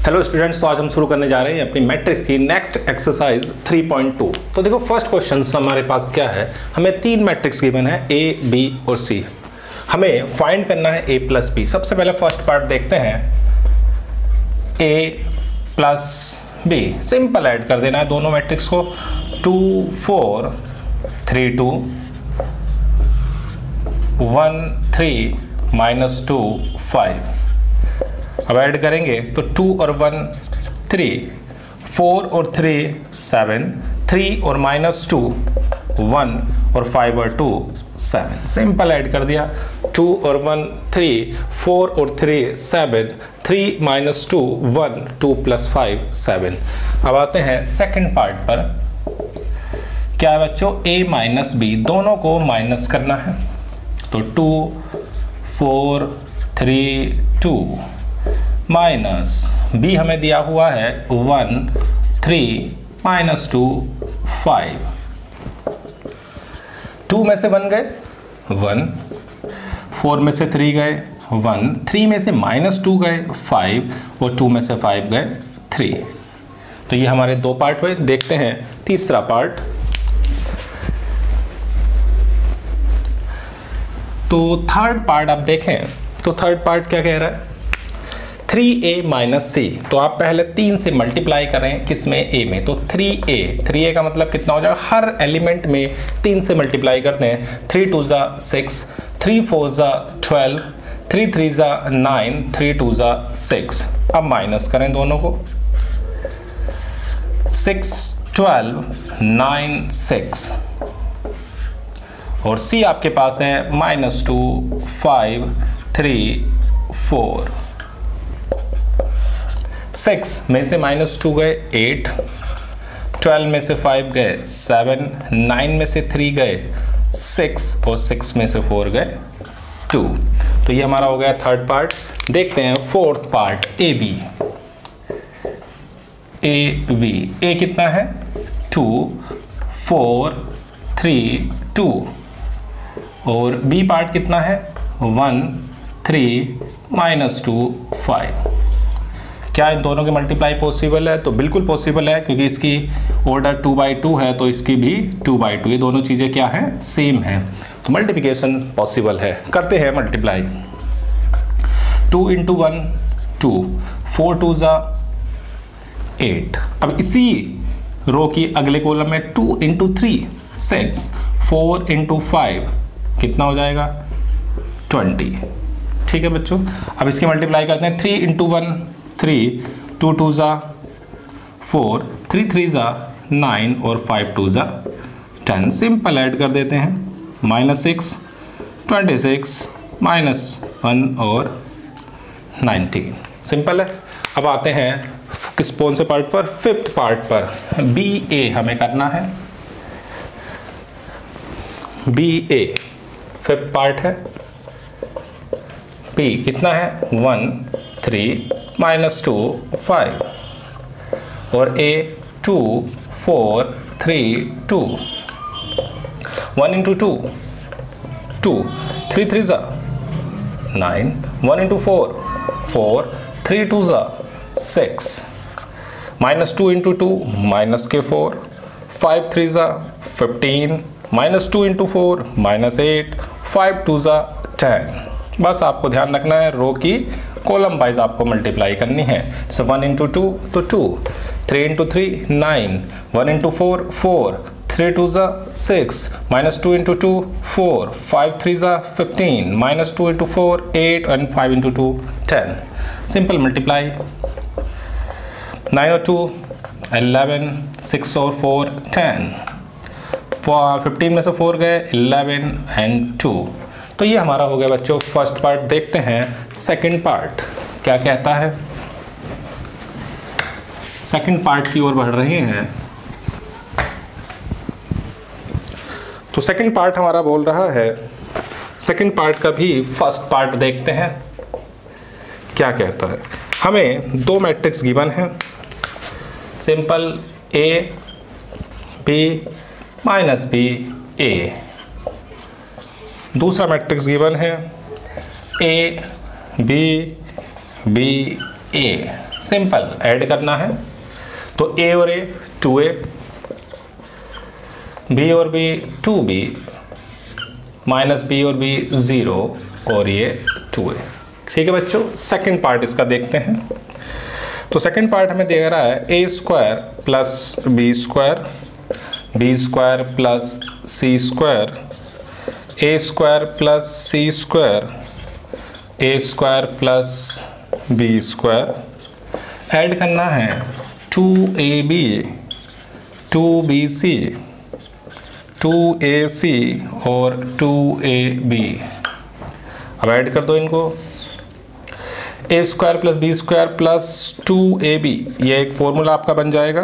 Hello students, तो आज हम शुरू करने जा रहे हैं अपनी मैट्रिक्स की नेक्स्ट एक्सरसाइज 3.2। तो देखो फर्स्ट क्वेश्चन हमारे पास क्या है, हमें तीन मैट्रिक्स गिवन है ए, बी और सी। हमें फाइंड करना है ए प्लस बी। सबसे पहले फर्स्ट पार्ट देखते हैं, A plus B. Simple add कर देना है दोनों मैट्रिक्स को, 2 4 3 2 1 3 माइनस 2 5। अब ऐड करेंगे तो 2 और 1 3, 4 और 3 7, 3 और माइनस 2 1 और 5 और 2 7। सिंपल ऐड कर दिया, 2 और 1 3, 4 और 3 7, 3 माइनस 2 1, 2 प्लस 5 7। अब आते हैं सेकंड पार्ट पर। क्या है बच्चों, a माइनस बी, दोनों को माइनस करना है। तो 2 4 3 2 माइनस बी हमें दिया हुआ है 1 3 माइनस 2 5। 2 में से 1 गए 1, 4 में से 3 गए 1, 3 में से माइनस 2 गए 5 और 2 में से 5 गए 3। तो ये हमारे दो पार्ट हुए। देखते हैं तीसरा पार्ट। तो थर्ड पार्ट आप देखें तो थर्ड पार्ट क्या कह रहा है, 3a माइनस सी। तो आप पहले 3 से मल्टीप्लाई करें, किसमें, a में। तो 3a का मतलब कितना हो जाएगा, हर एलिमेंट में 3 से मल्टीप्लाई करते हैं। 3 2 ज़ा 6, 3 4 ज़ा 12, 3 3 ज़ा 9, 3 2 ज़ा 6। अब माइनस करें दोनों को, 6 12 9 6 और c आपके पास है -2 5 3 4। 6 में से -2 गए 8, 12 में से 5 गए 7, 9 में से 3 गए 6 और 6 में से 4 गए 2। तो ये हमारा हो गया थर्ड पार्ट। देखते हैं fourth part, A B. A कितना है, 2 4 3 2 और बी पार्ट कितना है, 1 3 माइनस 2 5। क्या इन दोनों के मल्टीप्लाई पॉसिबल है? तो बिल्कुल पॉसिबल है, क्योंकि इसकी ऑर्डर 2/2 है तो इसकी भी 2/2। ये दोनों चीज़ें क्या हैं, सेम हैं, तो मल्टीप्लिकेशन पॉसिबल है। करते हैं मल्टीप्लाई। 2 × 1 2, 4 2 ज़ा 8। अब इसी रो की अगले कॉलम में 2 × 3 6, 4 × 5 कितना हो जाएगा, 20। ठीक है बच्चों, अब इसकी मल्टीप्लाई करते हैं। 3 × 1 3, 2 2 ज़ा 4, 3 3 ज़ा 9 और 5 2 ज़ा 10। सिंपल ऐड कर देते हैं, -6 26 -1 और 19। सिंपल है। अब आते हैं किस कौन से पार्ट पर, फिफ्थ पार्ट पर। बी ए हमें करना है, बी ए फिफ्थ पार्ट है। बी कितना है, 1 3 -2 5 और a 2 4 3 2। 1 × 2 2, 3 3 ज़ा 9, 1 × 4 4, 3 2 ज़ा 6, -2 × 2 -4, 5 3 ज़ा 15, -2 × 4 -8, 5 2 ज़ा 10। बस आपको ध्यान रखना है, रो की कॉलम वाइज आपको मल्टीप्लाई करनी है। सो 1 × 2 तो 2, 3 × 3 9, 1 × 4 4, 3 2 ज़ा 6, -2 × 2 4, 5 3 ज़ा 15, -2 × 4 8 and 5 × 2 10। Simple multiply. 9 और 2 11, 6 और 4 10, 15 में से 4 गए 11 and 2। तो ये हमारा हो गया बच्चों फर्स्ट पार्ट। देखते हैं सेकंड पार्ट क्या कहता है। सेकंड पार्ट की ओर बढ़ रहे हैं। तो सेकंड पार्ट हमारा बोल रहा है, सेकंड पार्ट का भी फर्स्ट पार्ट देखते हैं क्या कहता है। हमें दो मैट्रिक्स गिवन है, simple A B minus B A. दूसरा मैट्रिक्स गिवन है A B B A. Simple add करना है। तो a और a 2a, b और b 2b, माइनस b और b 0 और ये 2a। ठीक है बच्चों, सेकंड पार्ट इसका देखते हैं। तो सेकंड पार्ट हमें दे रहा है a square plus b square, b square plus c square, a square plus c square, a square plus b square. Add करना है 2ab, 2bc, 2ac और 2ab। अब ऐड कर दो इनको। a square plus b square plus 2ab, ये एक formula आपका बन जाएगा।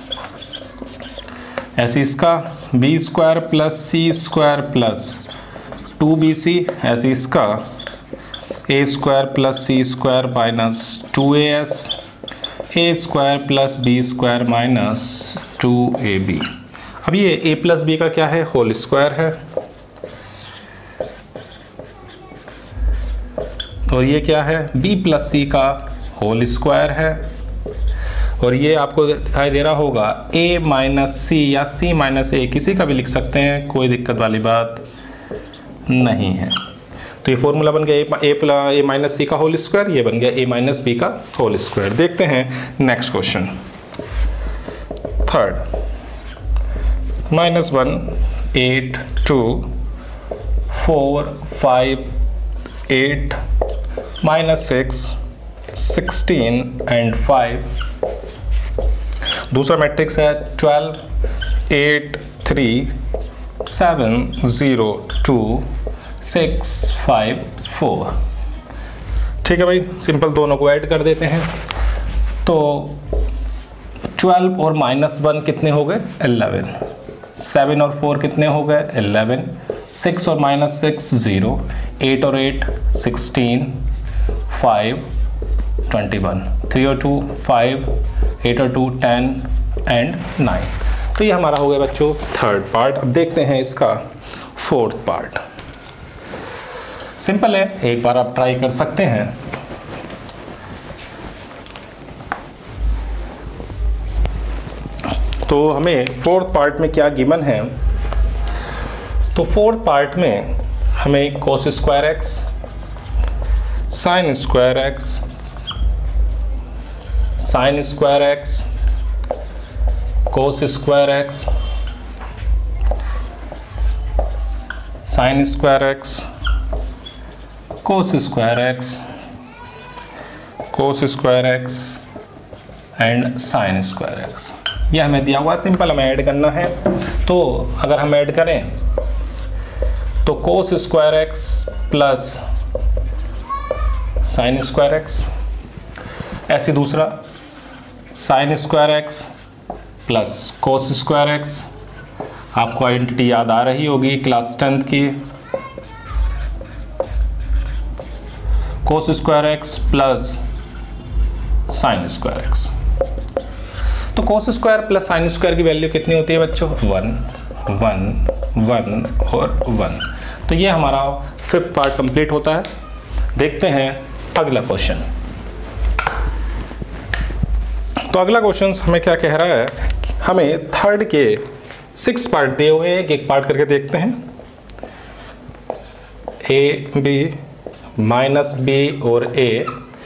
ऐसे इसका b square plus c square plus 2bc, ऐसे इसका a square plus c square minus 2as, a square plus b square minus 2ab। अब ये a प्लस b का क्या है, होल स्क्वायर है, और ये क्या है, b प्लस c का होल स्क्वायर है, और ये आपको दिखाई दे रहा होगा a माइनस c या c माइनस a, किसी का भी लिख सकते हैं, कोई दिक्कत वाली बात नहीं है। तो ये फॉर्मूला बन गया a माइनस c का होल स्क्वायर, ये बन गया a माइनस b का होल स्क्वायर। देखते हैं नेक्स्ट क्वेश्चन, थर्ड। -1 8 2 4 5 8 -6 16 एंड 5। दूसरा मैट्रिक्स है 12 8 3 7 0 2 6 5 4। ठीक है भाई, सिंपल दोनों को ऐड कर देते हैं। तो 12 और -1 कितने हो गए, 11। 7 और 4 कितने हो गए, 11। 6 और -6 0, 8 और 8 16, 5 21, 3 और 2 5, 8 और 2 10 एंड 9। तो ये हमारा हो गया बच्चों थर्ड पार्ट। अब देखते हैं इसका फोर्थ पार्ट। सिंपल है, एक बार आप ट्राई कर सकते हैं। तो हमें फोर्थ पार्ट में क्या गिवन है, तो फोर्थ पार्ट में हमें cos square x, sine square x, sine square x, cos square x, sine square x, cos square x, cos square x and sine square x, यह हमें दिया हुआ। सिंपल हमें ऐड करना है। तो अगर हम ऐड करें तो cos square x plus sine square x, ऐसे दूसरा sine square x plus cos square x. आपको आइडेंटिटी याद आ रही होगी क्लास 10th की, cos square x plus sine square x. तो cos square plus sine square की वैल्यू कितनी होती है बच्चों, 1 1 1 और 1। तो ये हमारा फिफ्थ पार्ट कंप्लीट होता है। देखते हैं अगला क्वेश्चन। तो अगला क्वेश्चन हमें क्या कह रहा है, हमें थर्ड के 6 पार्ट दिए हुए हैं, एक पार्ट करके देखते हैं। ए बी माइनस बी और ए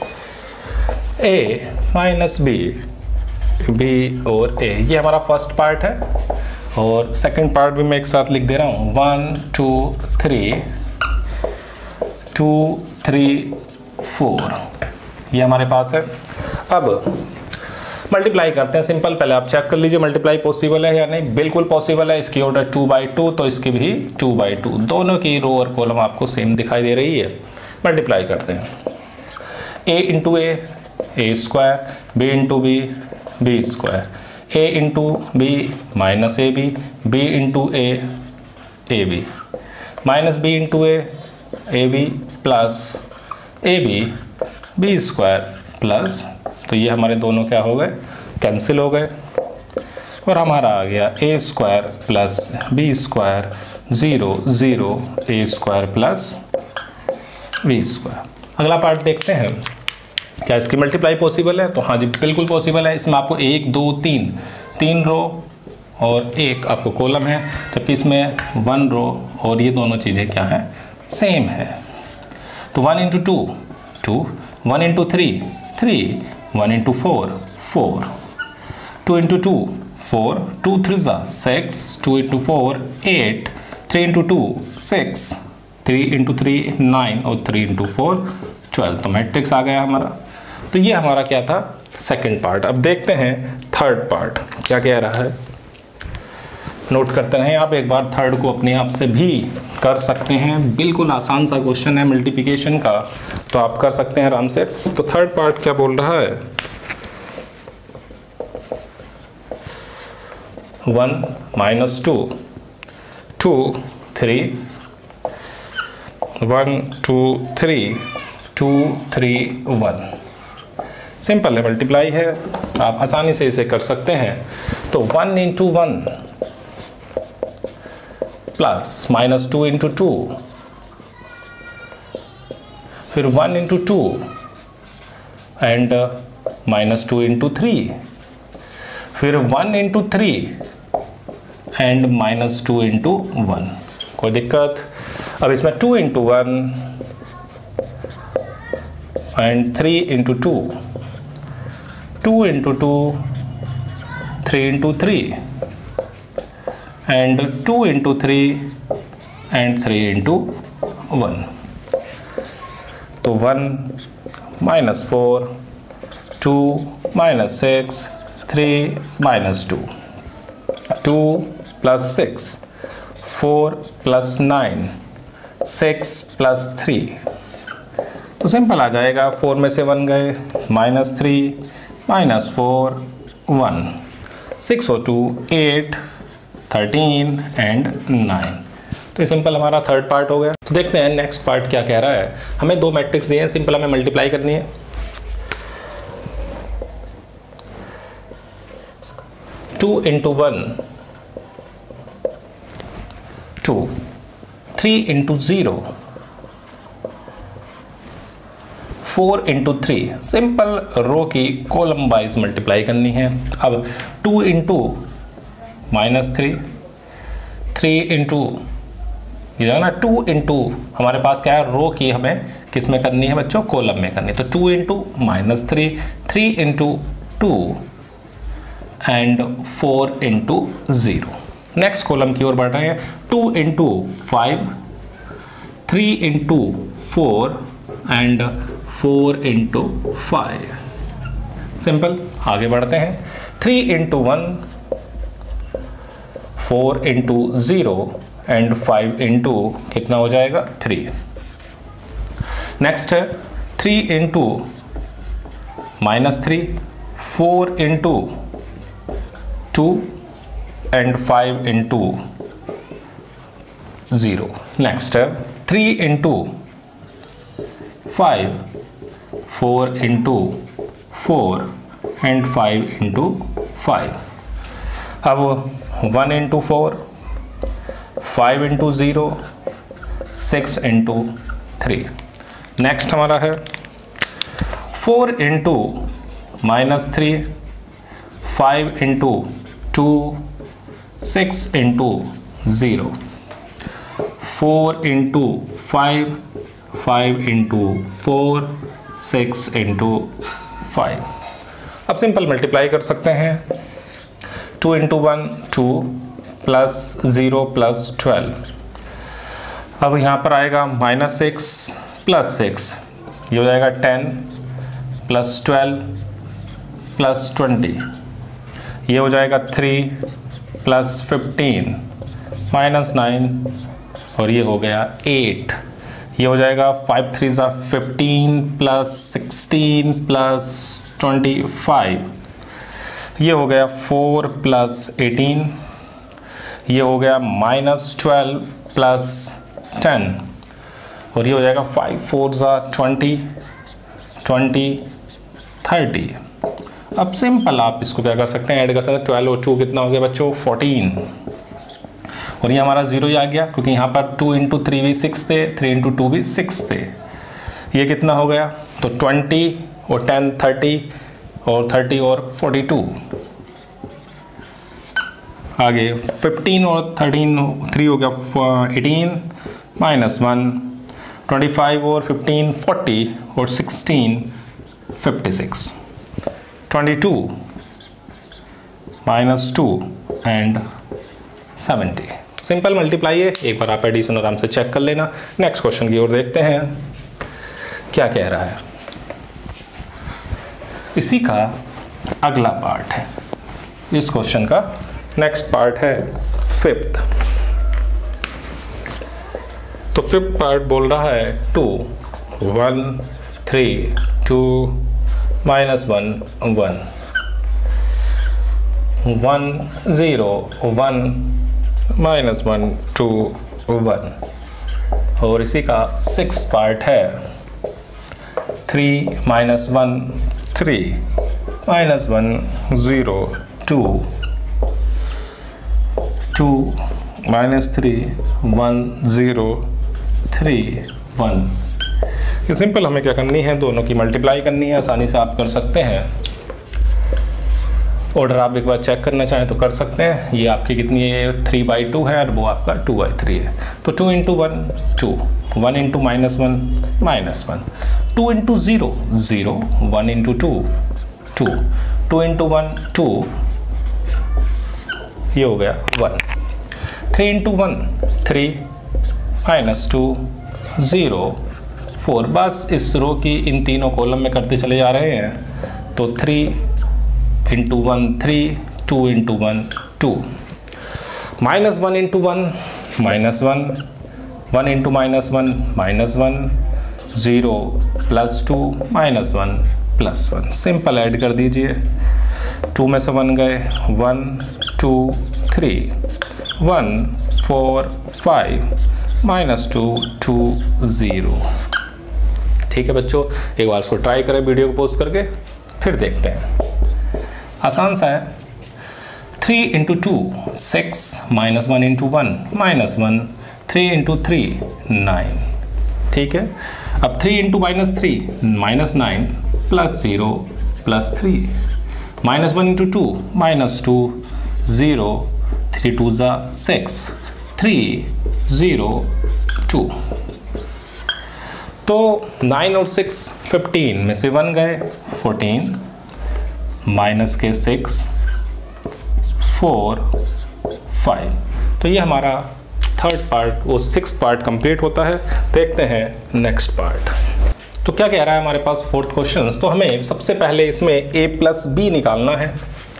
माइनस बी, बी और ए, ये हमारा फर्स्ट पार्ट है। और सेकंड पार्ट भी मैं एक साथ लिख दे रहा हूँ, 1 2 3 2 3 4, ये हमारे पास है। अब मल्टीप्लाई करते हैं सिंपल। पहले आप चेक कर लीजिए मल्टीप्लाई पॉसिबल है या नहीं। बिल्कुल पॉसिबल है। इसकी ऑर्डर 2/2, तो इसकी भी 2/2, दोनों की रो और कॉलम आपको सेम दिखाई दे रही है। मल्टीप्लाई करते हैं, a into A square, b into B, B square, a into B minus A B into A B, minus B into A B plus A B square plus, तो ये हमारे दोनों क्या हो गए, कैंसिल हो गए, और हमारा आ गया a square plus B square 0 0 a square plus B square. अगला पार्ट देखते हैं। क्या इसकी मल्टीप्लाई पॉसिबल है? तो हाँ जी बिल्कुल पॉसिबल है। इसमें आपको 1 2 3 3 रो और एक आपको कॉलम है, जबकि इसमें 1 रो और ये दोनों चीज़ें क्या है? सेम है। तो 1 into 2 2, 1 into 3 3, 1 into 4 4, 2 into 2 4, 2 3 6, 2 into 4 8, 3 into 2 6, 3 into 3 9 और 3 इंटू 4 12। तो मैट्रिक्स आ गया हमारा। तो ये हमारा क्या था? Second part. अब देखते हैं थर्ड पार्ट क्या कह रहा है। नोट करते रहें आप, एक बार थर्ड को अपने आप से भी कर सकते हैं। बिल्कुल आसान सा क्वेश्चन है मल्टीप्लिकेशन का, तो आप कर सकते हैं आराम से। तो थर्ड पार्ट क्या बोल रहा है? 1 माइनस 2 2 3, 1 2 3 2 3 1। सिंपल है, मल्टीप्लाई है, आप आसानी से इसे कर सकते हैं। तो 1 इंटू 1 प्लस माइनस 2 इंटू 2, फिर 1 इंटू 2 एंड माइनस 2 इंटू 3, फिर 1 इंटू 3 एंड माइनस 2 इंटू 1। कोई दिक्कत? अब इसमें 2 into 1 and 3 into 2, 2 into 2, 3 into 3 and 2 into 3 and 3 into 1। तो 1 minus 4, 2 minus 6, 3 minus 2, 2 plus 6, 4 plus 9, 6 plus 3। तो सिंपल आ जाएगा, 4 में से 1 गए, माइनस 3 माइनस 4 1, 6 और 2 8, 13 एंड 9। तो ये सिंपल हमारा थर्ड पार्ट हो गया। तो देखते हैं नेक्स्ट पार्ट क्या कह रहा है। हमें दो मैट्रिक्स दिए हैं, सिंपल हमें मल्टीप्लाई करनी है। 2 into 1 2, 3 into 0 4 into 3। Simple row की कॉलम वाइज मल्टीप्लाई करनी है। अब 2 इंटू माइनस 3, 3 इंटू ये है ना 2 इंटू हमारे पास क्या है? रो की हमें किस में करनी है बच्चों? कॉलम में करनी है। तो 2 into minus 3, 3 into 2 and 4 into 0। Next column की ओर बढ़ रहे हैं। 2 into 5, 3 into 4 and 4 into 5। Simple, आगे बढ़ते हैं। 3 इंटू 1, 4 इंटू 0 एंड 5 इंटू कितना हो जाएगा? 3। नेक्स्ट है 3 into minus 3, 4 into 2 and 5 into 0। Next है 3 इंटू 5, 4 इंटू 4 एंड 5 इंटू 5। अब 1 इंटू 4, 5 इंटू 0, 6 इंटू 3। नेक्स्ट हमारा है 4 into minus 3, 5 into 2, 6 into 0, 4 into 5, 5 into 4, 6 into 5। अब सिंपल मल्टीप्लाई कर सकते हैं। 2 इंटू 1 2 प्लस 0 प्लस 12। अब यहाँ पर आएगा माइनस 6 प्लस 6, ये हो जाएगा 10 प्लस 12 प्लस 20, ये हो जाएगा 3 प्लस 15 माइनस 9 और ये हो गया 8। ये हो जाएगा 5 3 ज़ा 15 प्लस 16 प्लस 25, ये हो गया 4 प्लस 18, ये हो गया माइनस 12 प्लस 10 और ये हो जाएगा 5 4 ज़ा 20 20 30। अब सिंपल आप इसको क्या कर सकते हैं, ऐड कर सकते हैं। 12 और 2 कितना हो गया बच्चों? 14। और ये हमारा 0 ही आ गया क्योंकि यहाँ पर 2 इंटू 3 भी 6 थे, 3 इंटू 2 भी 6 थे। ये कितना हो गया? तो 20 और 10 30 और 30 और 42, आगे 15 और 13 3 हो गया 18 माइनस 1, 25 और 15 40 और 16 56, 22 माइनस 2 एंड 70। सिंपल मल्टीप्लाई है, एक बार आप एडिशन आराम से चेक कर लेना। नेक्स्ट क्वेश्चन की ओर देखते हैं क्या कह रहा है। इसी का अगला पार्ट है, इस क्वेश्चन का नेक्स्ट पार्ट है फिफ्थ। तो फिफ्थ पार्ट बोल रहा है 2 1 3 2 माइनस 1 1 1 0 1 माइनस 1 2 1। और इसी का सिक्स पार्ट है 3 माइनस 1 3 माइनस 1 0 2 2 माइनस 3 1 0 3 1। ये सिंपल हमें क्या करनी है, दोनों की मल्टीप्लाई करनी है। आसानी से आप कर सकते हैं। ऑर्डर आप एक बार चेक करना चाहें तो कर सकते हैं। ये आपकी कितनी है, 3/2 है और वो आपका 2/3 है। तो 2 × 1 2, 1 × -1 -1, 2 × 0 0, 1 × 2 2, 2 × 1 2, ये हो गया 1, 3 × 1 3 -2 0 4। बस इस रो की इन तीनों कॉलम में करते चले जा रहे हैं। तो 3 × 1 3, 2 × 1 2, -1 × 1 -1, 1 × -1 -1, 0 +2 -1 +1। सिंपल ऐड कर दीजिए। 2 में से 1 गए, 1 2 3 1 4 5 -2 2 0। ठीक है बच्चों, एक बार इसको ट्राई करें वीडियो को पॉज करके, फिर देखते हैं। आसान सा है। 3 × 2 6 -1 × 1 -1, 3 × 3 9। ठीक है, अब 3 × -3 -9 +0 +3, -1 × 2 -2 0, 3 2 6 3 0 2। तो 9 और 6 15 में से 1 गए, 14 माइनस के 6 4 5। तो ये हमारा थर्ड पार्ट, वो सिक्स पार्ट कंप्लीट होता है। देखते हैं नेक्स्ट पार्ट। तो क्या कह रहा है हमारे पास फोर्थ क्वेश्चन। तो हमें सबसे पहले इसमें a + b निकालना है,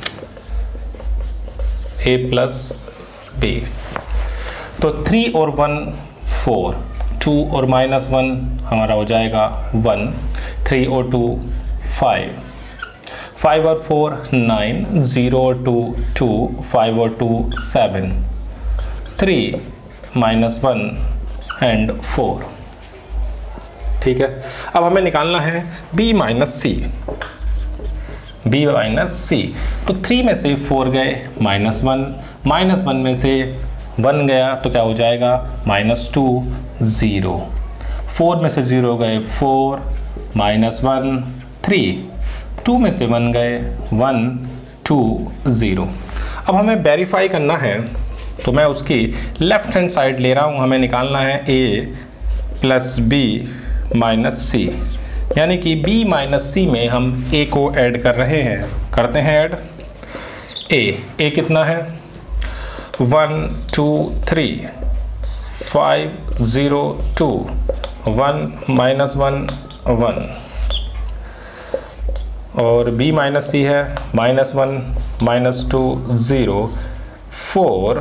a + b। तो 3 और 1 4, 2 और -1 हमारा हो जाएगा 1, 3 और 2 5, 5 और 4 9, 0 और 2 2, 5 और 2 7, 3 -1 एंड 4। ठीक है, अब हमें निकालना है b - c। b - c। तो 3 में से 4 गए, -1 में से 1 गया तो क्या हो जाएगा, -2 0, 4 में से 0 गए, 4 -1 3, 2 में से 1 गए, 1 2 0। अब हमें वेरीफाई करना है, तो मैं उसकी लेफ्ट हैंड साइड ले रहा हूँ। हमें निकालना है a + b - c, यानी कि b - c में हम a को ऐड कर रहे हैं। करते हैं ऐड। a कितना है, 1 2 3 5 0 2, 1 -1 1। और b - c है -1 -2 0 4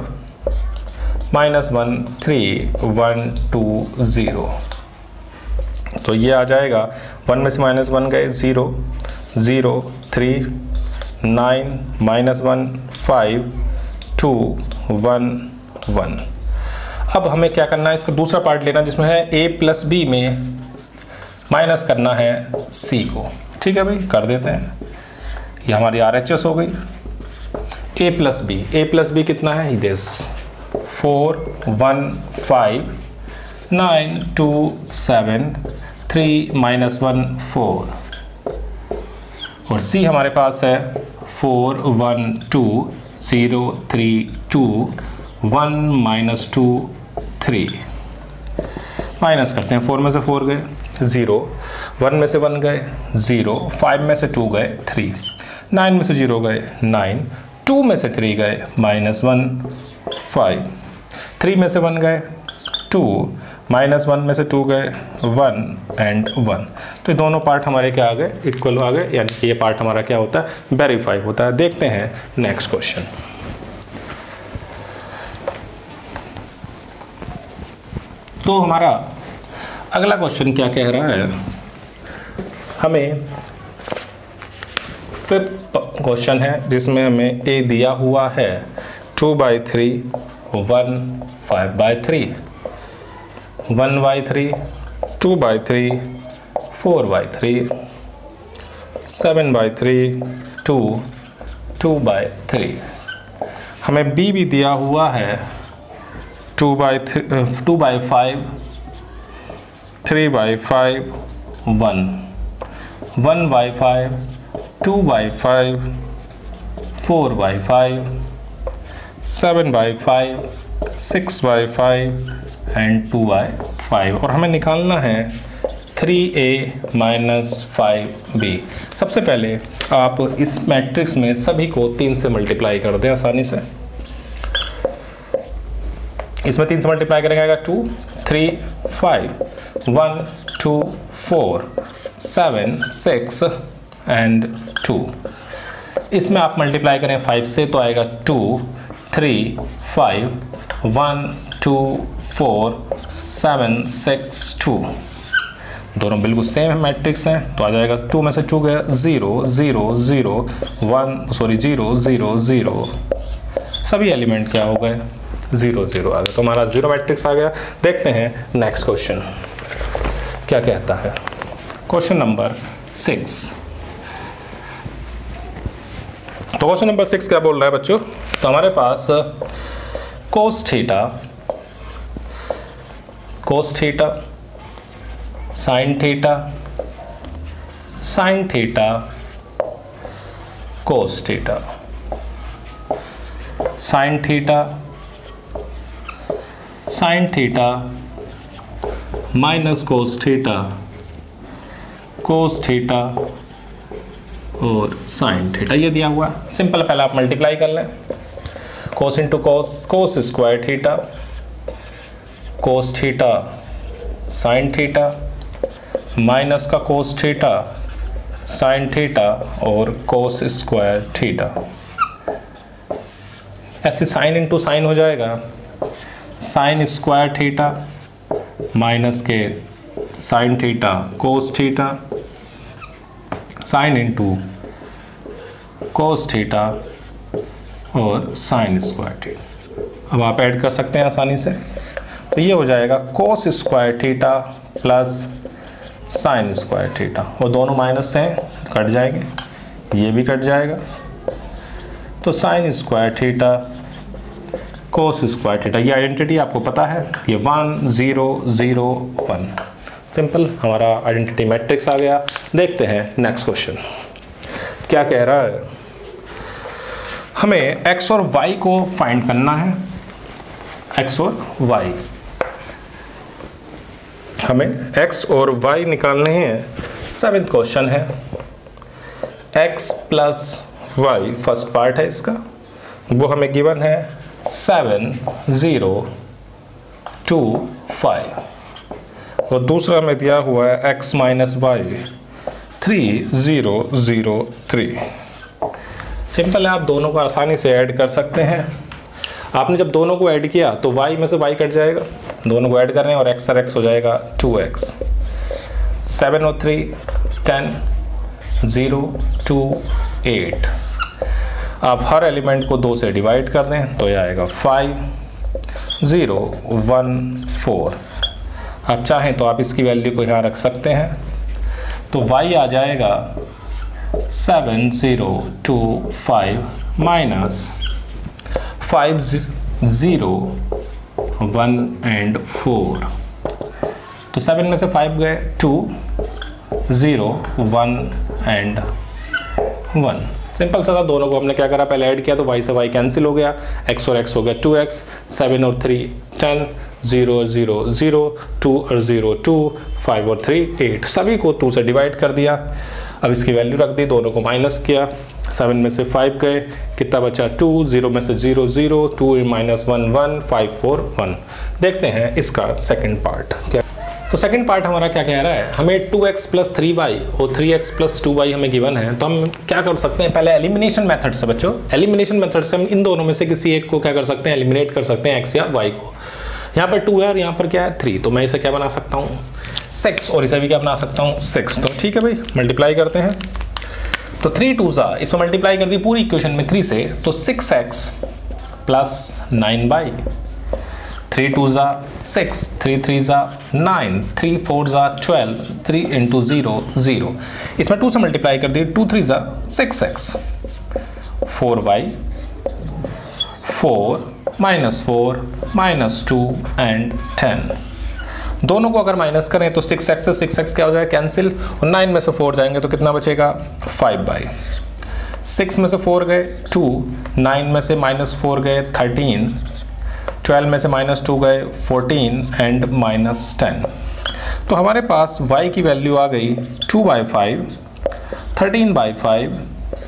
-1 3 1 2 0। तो ये आ जाएगा, 1 में से -1 गए, 0 0 3 9 -1 5 2 1 1। अब हमें क्या करना है, इसका दूसरा पार्ट लेना जिसमें है a + b में माइनस करना है c को। ठीक है भाई, कर देते हैं। ये हमारी RHS हो गई। a + b कितना है, दिस 4 1 5 9 2 7 3 -1 4 और सी हमारे पास है 4 1 2 0 3 2 1 माइनस 2 3। माइनस करते हैं, 4 में से 4 गए 0, 1 में से 1 गए 0, 5 में से 2 गए 3, 9 में से 0 गए 9, 2 में से 3 गए -1 5, 3 में से 1 गए 2, -1 में से 2 गए 1 एंड 1। तो ये दोनों पार्ट हमारे क्या आ गए, इक्वल आ गए, यानी कि ये पार्ट हमारा क्या होता है, वेरीफाई होता है। देखते हैं नेक्स्ट क्वेश्चन। तो हमारा अगला क्वेश्चन क्या कह रहा है, हमें 5th क्वेश्चन है जिसमें हमें a दिया हुआ है 2/3 1 5/3 1/3 2/3 4/3 7/3 2 2/3। हमें b भी दिया हुआ है 2/5 3/5 1 1/5 2/5 4/5 7/5 6/5 एंड 2/5। और हमें निकालना है 3a - 5b। सबसे पहले आप इस मैट्रिक्स में सभी को 3 से मल्टीप्लाई कर दें आसानी से। इसमें 3 से मल्टीप्लाई करेंगे आएगा 2 3 5 1 2 4 7 6 एंड 2। इसमें आप मल्टीप्लाई करें 5 से तो आएगा 2 3 5 1 2 4 7 6 2। दोनों बिल्कुल सेम है मैट्रिक्स हैं, तो आ जाएगा 2 में से 2 गया 0 0 0 1 सॉरी 0 0 0। सभी एलिमेंट क्या हो गए 0 0 आ गया, तो हमारा 0 मैट्रिक्स आ गया। देखते हैं नेक्स्ट क्वेश्चन क्या कहता है। Question number 6। तो क्वेश्चन नंबर 6 क्या बोल रहा है बच्चों, तो हमारे पास cos theta sin theta cos theta sin theta minus cos theta और sin थीटा, ये दिया हुआ सिंपल। पहले आप मल्टीप्लाई कर लें, cos into cos square theta cos theta sin theta minus का cos थीटा sin थीटा और cos स्क्वायर थीटा। ऐसे sin इंटू साइन हो जाएगा sin स्क्वायर थीटा माइनस के sin theta cos theta sin into cos theta और sin square theta. अब आप add कर सकते हैं आसानी से, तो ये हो जाएगा cos square theta plus sin square theta. वो दोनों माइनस से कट जाएंगे, ये भी कट जाएगा, तो sin square theta cos square theta. ये आइडेंटिटी आपको पता है, ये 1 0 0 1। सिंपल, हमारा आइडेंटिटी मैट्रिक्स आ गया। देखते हैं नेक्स्ट क्वेश्चन क्या कह रहा है। हमें x और y को फाइंड करना है, x और y। हमें x और y निकालने हैं। 7th क्वेश्चन है, x plus y first part है इसका, वो हमें गिवन है 7 0 2 5 और दूसरा हमें दिया हुआ है x माइनस y 3 0 0 3। सिंपल है, आप दोनों को आसानी से ऐड कर सकते हैं। आपने जब दोनों को ऐड किया तो y में से y कट जाएगा, दोनों को ऐड कर रहे हैं और x और x हो जाएगा 2x। 7 और 3 10 0 2 8। आप हर एलिमेंट को 2 से डिवाइड कर दें तो ये आएगा 5 0 1 4। आप चाहें तो आप इसकी वैल्यू को यहाँ रख सकते हैं, तो y आ जाएगा 7 0 2 5 माइनस 5 0 1 एंड 4। तो 7 में से 5 गए 2 0 1 एंड 1। सिंपल सा था, दोनों को हमने क्या करा, पहले ऐड किया तो y से y कैंसिल हो गया, x और x हो गया 2x, 7 और 3 10, 0 0 0, 2 और 0 2, 5 और 3 8, सभी को 2 से डिवाइड कर दिया। अब इसकी वैल्यू रख दी, दोनों को माइनस किया, 7 में से 5 गए, कितना बचा 2, 0 में से 0 0, 2 माइनस 1 1, 5 4 1। देखते हैं इसका सेकंड पार्ट क्या। तो सेकंड पार्ट हमारा क्या कह रहा है, हमें 2x प्लस 3y और 3x प्लस 2y हमें गिवन है, तो हम क्या कर सकते हैं, पहले एलिमिनेशन मेथड से बच्चों, एलिमिनेशन मेथड से हम इन दोनों में से किसी एक को क्या कर सकते हैं, एलिमिनेट कर सकते हैं, x या y को। यहाँ पर 2 है और यहाँ पर क्या है 3, तो मैं इसे क्या बना सकता हूँ 6, और इसे भी क्या बना सकता हूँ 6। तो ठीक है भाई, मल्टीप्लाई करते हैं। तो 3 2 ज़ा, इसमें मल्टीप्लाई कर दी पूरी इक्वेशन में 3 से, तो 6x प्लस 9y, 3 2 ज़ा 6, 3 3 ज़ा 9, 3 4 ज़ा 12, 3 इंटू 0 0, इसमें 2 से मल्टीप्लाई कर दी, 2 3 ज़ा 6x, 4y, 4 minus 4 minus 2 and 10। दोनों को अगर माइनस करें तो 6x से 6x क्या हो जाएगा, कैंसिल, और 9 में से 4 जाएंगे तो कितना बचेगा 5y, 6 में से 4 गए 2, 9 में से माइनस 4 गए 13, 12 में से माइनस 2 गए 14 एंड माइनस 10। तो हमारे पास y की वैल्यू आ गई 2/5, 13/5,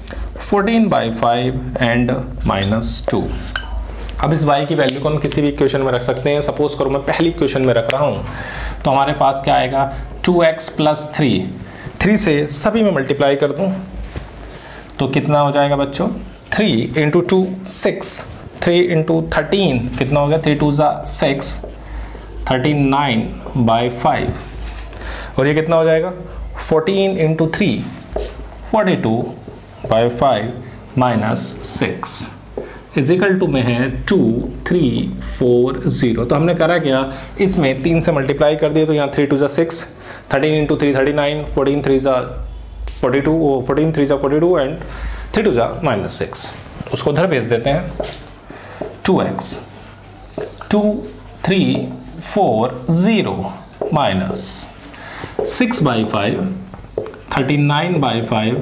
14/5 एंड माइनस 2। अब इस y की वैल्यू को हम किसी भी इक्वेशन में रख सकते हैं। सपोज करो मैं पहली इक्वेशन में रख रहा हूँ, तो हमारे पास क्या आएगा 2x प्लस 3 से सभी में मल्टीप्लाई कर दूँ तो कितना हो जाएगा बच्चों, 3 इंटू 2 6, 3 इंटू 13 कितना हो गया, 3 2 ज़ा 6, 39/5, और ये कितना हो जाएगा 14 इंटू 3, 42/5 माइनस 6 इजिकल टू में है 2 3 4 0। तो हमने करा क्या, इसमें 3 से मल्टीप्लाई कर दिए, तो यहाँ 3 2 ज़ा 6, 13 इंटू 3 39, 14 3 ज़ा 42, 14 3 ज़ा 42 एंड 3 2 ज़ा माइनस 6। उसको उधर भेज देते हैं, 2x 2 3 4 0 माइनस 6/5, 39/5,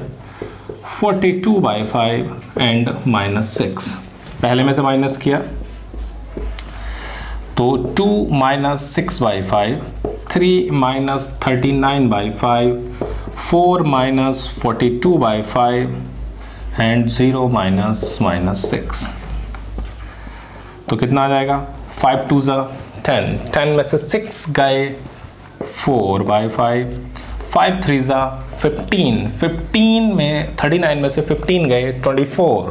42/5 एंड माइनस 6। पहले में से माइनस किया तो 2 minus 6/5, 3 minus 39/5, 4 minus 42/5 and 0 minus 6। तो कितना आ जाएगा, 5 2 ज़ा 10, 10 में से 6 गए 4/5, 5 3 ज़ा 15, 15 में 39 में से 15 गए 24,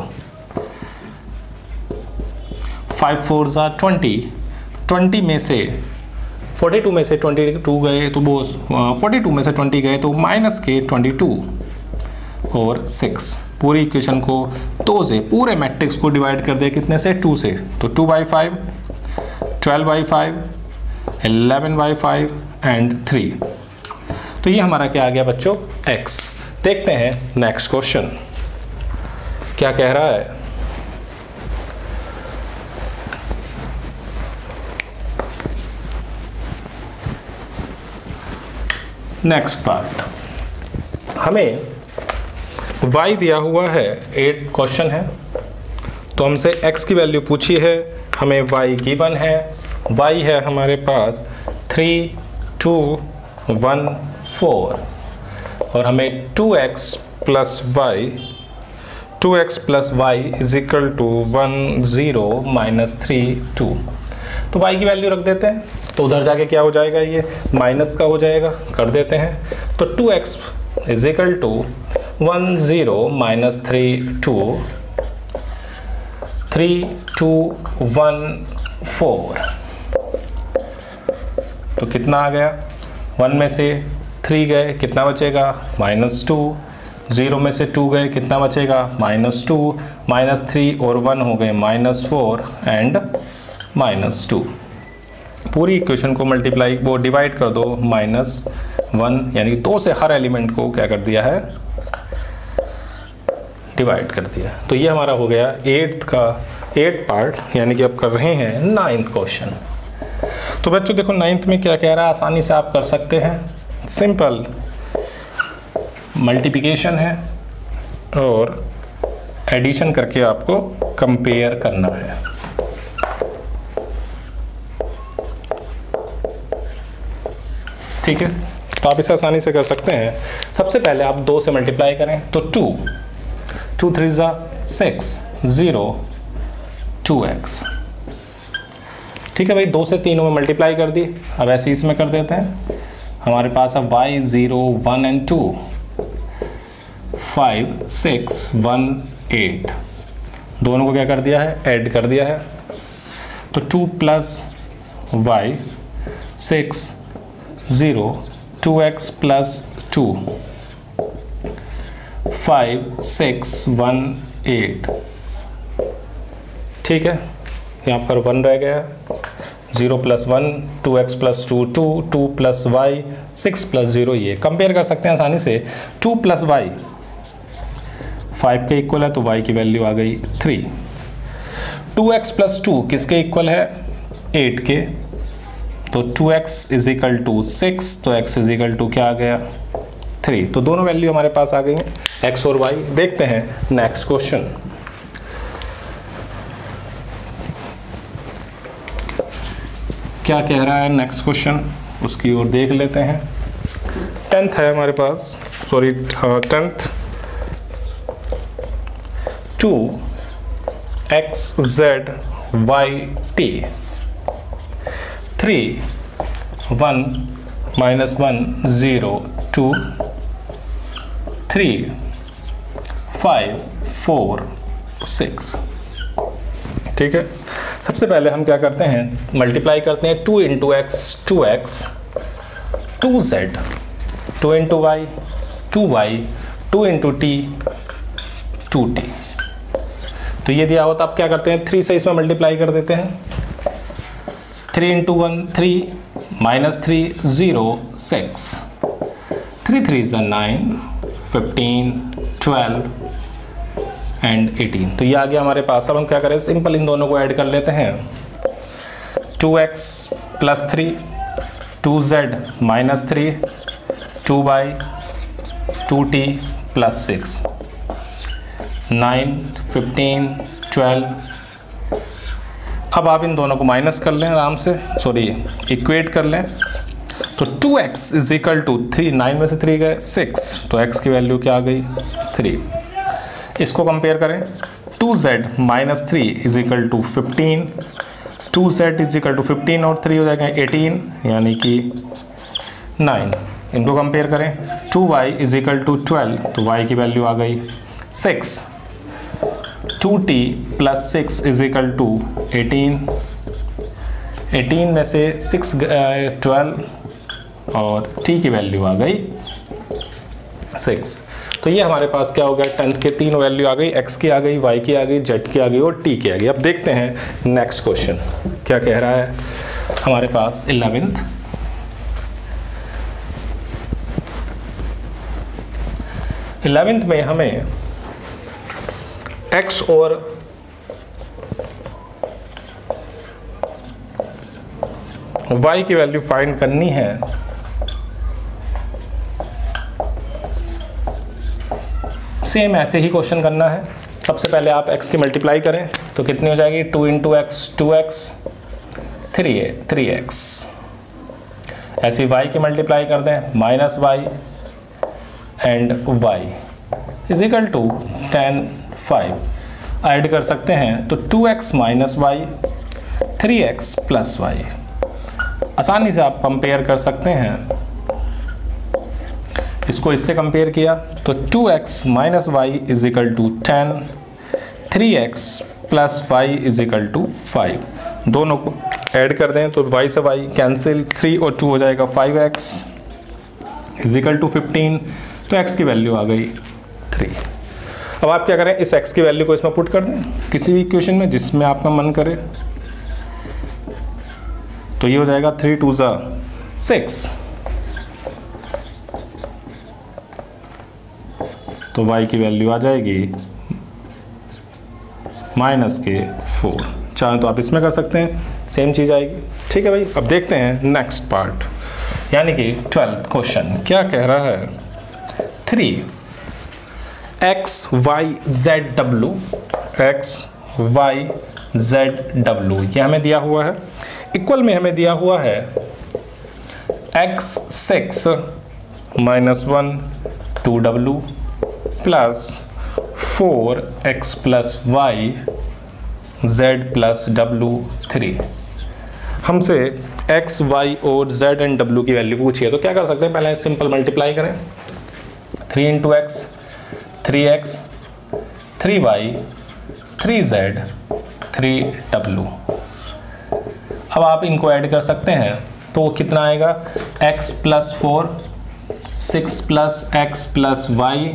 5 4 ज़ा 20, 20 में से 42 में से 22 गए तो वो 42 में से 20 गए तो माइनस के 22 और 6। पूरी इक्वेशन को 2 से, पूरे मैट्रिक्स को डिवाइड कर दिया कितने से, 2 से, तो 2/5, 12/5, 11/5 एंड 3। तो ये हमारा क्या आ गया बच्चों x। देखते हैं नेक्स्ट क्वेश्चन क्या कह रहा है। नेक्स्ट पार्ट, हमें y दिया हुआ है, 8 क्वेश्चन है, तो हमसे x की वैल्यू पूछी है, हमें y गिवन है, y है हमारे पास 3 2 1 4, और हमें 2x plus y is equal to 1 0 minus 3 2। तो y की वैल्यू रख देते हैं, तो उधर जाके क्या हो जाएगा, ये माइनस का हो जाएगा, कर देते हैं। तो 2x is equal to 1 0 minus 3 2, 3 2 1 4। तो कितना आ गया, 1 में से 3 गए कितना बचेगा, -2, 0 में से 2 गए कितना बचेगा, -2, -3 और 1 हो गए -4 एंड -2। पूरी इक्वेशन को मल्टीप्लाई वो डिवाइड कर दो -1, यानी 2 से हर एलिमेंट को क्या कर दिया है, डिवाइड कर दिया। तो ये हमारा हो गया 8 पार्ट, यानी कि अब कर रहे हैं 9th क्वेश्चन। तो बच्चों देखो 9th में क्या कह रहा है, आसानी से आप कर सकते हैं। सिंपल मल्टीप्लिकेशन है, और एडिशन करके आपको कंपेयर करना है। ठीक है, तो आप इसे आसानी से कर सकते हैं। सबसे पहले आप 2 से मल्टीप्लाई करें तो 2 3 ज़ा 6 0 2x। ठीक है भाई, 2 से 3 में मल्टीप्लाई कर दी। अब ऐसे इसमें कर देते हैं। हमारे पास है y 0 1 and 2 5 6 1 8। दोनों को क्या कर दिया है, ऐड कर दिया है। तो 2 प्लस y 6 0 2x प्लस 2 5 6 1 8। ठीक है, यहाँ पर 1 रह गया। 0 plus 1 2x plus 2 2 2 plus y 6 plus 0। ये कंपेयर कर सकते हैं आसानी से। 2 प्लस y 5 के इक्वल है तो y की वैल्यू आ गई 3। 2x प्लस 2 किसके इक्वल है, 8 के। तो 2x इज इक्वल टू 6, तो x इज इक्वल टू क्या आ गया, 3। तो दोनों वैल्यू हमारे पास आ गई हैं, x और y। देखते हैं नेक्स्ट क्वेश्चन। क्या कह रहा है नेक्स्ट क्वेश्चन, उसकी ओर देख लेते हैं। 10th है हमारे पास, sorry 10th। 2xz yt 3 1 minus 1 0 2 3 5 4 6। ठीक है, सबसे पहले हम क्या करते हैं, मल्टीप्लाई करते हैं। 2 into x 2x 2z 2 into y 2y 2 into t 2t। तो ये दिया हो तो आप क्या करते हैं, 3 से इसमें मल्टीप्लाई कर देते हैं। 3 इंटू 1 3 माइनस 3 0 6 3 3 is 9 15 12 एंड 18। तो ये आ गया हमारे पास। अब हम क्या करें, सिंपल इन दोनों को ऐड कर लेते हैं। 2x plus 3 2z minus 3 2y 2t plus 6 9 15 12। अब आप इन दोनों को माइनस कर लें आराम से, सॉरी इक्वेट कर लें। तो 2x इज इक्वल टू 3, 9 में से 3 गए 6, तो x की वैल्यू क्या आ गई 3। इसको कंपेयर करें। 2z minus 3 is equal to 15, 2z is equal to 15 और 3 हो जाएगा 18 यानी कि 9। इनको कंपेयर करें। 2y इज इक्वल टू 12, तो y की वैल्यू आ गई 6। 2t plus 6 is equal to 18, 18 में से 6 12 और t की वैल्यू आ गई 6। तो ये हमारे पास क्या हो गया, 10th के 3 वैल्यू आ गई, x की आ गई, y की आ गई, z की आ गई और t की आ गई। अब देखते हैं नेक्स्ट क्वेश्चन क्या कह रहा है हमारे पास। 11th में हमें x और y की वैल्यू फाइंड करनी है। सेम ऐसे ही क्वेश्चन करना है। सबसे पहले आप x की मल्टीप्लाई करें तो कितनी हो जाएगी, 2 इंटू एक्स 2x 3x। ऐसे y की मल्टीप्लाई कर दें, minus y and y is equal to 10 5। Add कर सकते हैं तो 2x minus y 3x plus y। आसानी से आप कंपेयर कर सकते हैं। इसको इससे कंपेयर किया तो 2x minus y is equal to 10, 3x plus y is equal to 5। दोनों को ऐड कर दें तो y से y कैंसिल, 3 और 2 हो जाएगा 5x इज इक्वल टू 15। तो x की वैल्यू आ गई 3। अब आप क्या करें, इस x की वैल्यू को इसमें पुट कर दें किसी भी इक्वेशन में जिसमें आपका मन करे। तो ये हो जाएगा 3 2 6, तो y की वैल्यू आ जाएगी माइनस के 4। चाहे तो आप इसमें कर सकते हैं, सेम चीज़ आएगी। ठीक है भाई, अब देखते हैं नेक्स्ट पार्ट यानी कि 12th क्वेश्चन क्या कह रहा है। 3 एक्स वाई जेड डब्लू, एक्स वाई जेड डब्लू ये हमें दिया हुआ है। इक्वल में हमें दिया हुआ है x6 minus 1 2w plus 4x plus y z plus w 3। हमसे x, y और z एंड w की वैल्यू पूछिए तो क्या कर सकते हैं, पहले सिंपल मल्टीप्लाई करें। 3 into x 3x 3y 3z 3w। अब आप इनको ऐड कर सकते हैं तो कितना आएगा, x plus 4 6 plus x plus y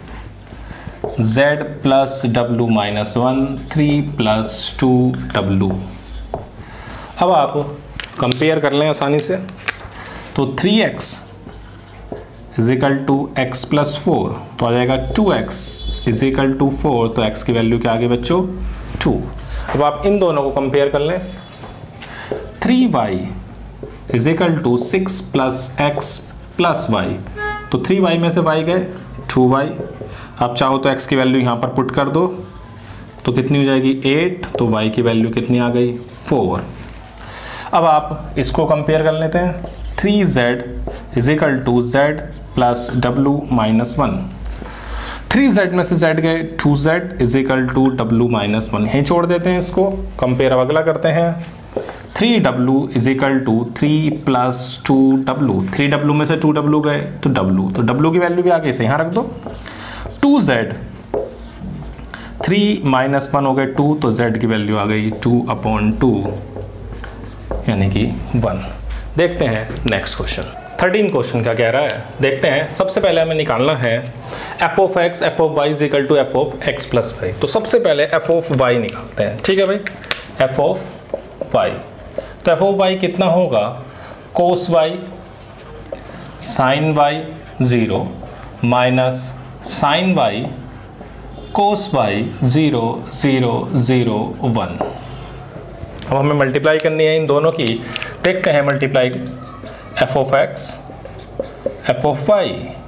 z plus w minus 1 3 plus 2w। अब आप कंपेयर कर लें आसानी से तो 3x is equal to x plus 4 तो आ जाएगा 2x इज इक्वल टू 4 तो x की वैल्यू क्या आ गई बच्चों 2। अब आप इन दोनों को कंपेयर कर लें 3y is equal to 6 plus x plus y तो 3y में से y गए 2y। आप चाहो तो x की वैल्यू यहाँ पर पुट कर दो तो कितनी हो जाएगी 8 तो y की वैल्यू कितनी आ गई 4। अब आप इसको कंपेयर कर लेते हैं 3z is equal to z plus w minus 1। 3z में से z गए 2z is equal to w minus 1 यहीं छोड़ देते हैं इसको। कंपेयर अब अगला करते हैं 3w is equal to 3 plus 2w। 3w में से 2w गए तो w की वैल्यू भी आगे इसे यहाँ रख दो। 2z 3 माइनस 1 हो गए 2 तो z की वैल्यू आ गई 2/2 यानी कि 1। देखते हैं नेक्स्ट क्वेश्चन 13 क्वेश्चन क्या कह रहा है देखते हैं। सबसे पहले हमें निकालना है f of x f of y is equal to f of x plus y. तो सबसे पहले f ऑफ y निकालते हैं, ठीक है भाई। f ऑफ y तो f ऑफ y कितना होगा cos y sin y 0 minus sin y cos y 0 0 0 1। अब हमें मल्टीप्लाई करनी है इन दोनों की। देखते हैं multiply f of x f of y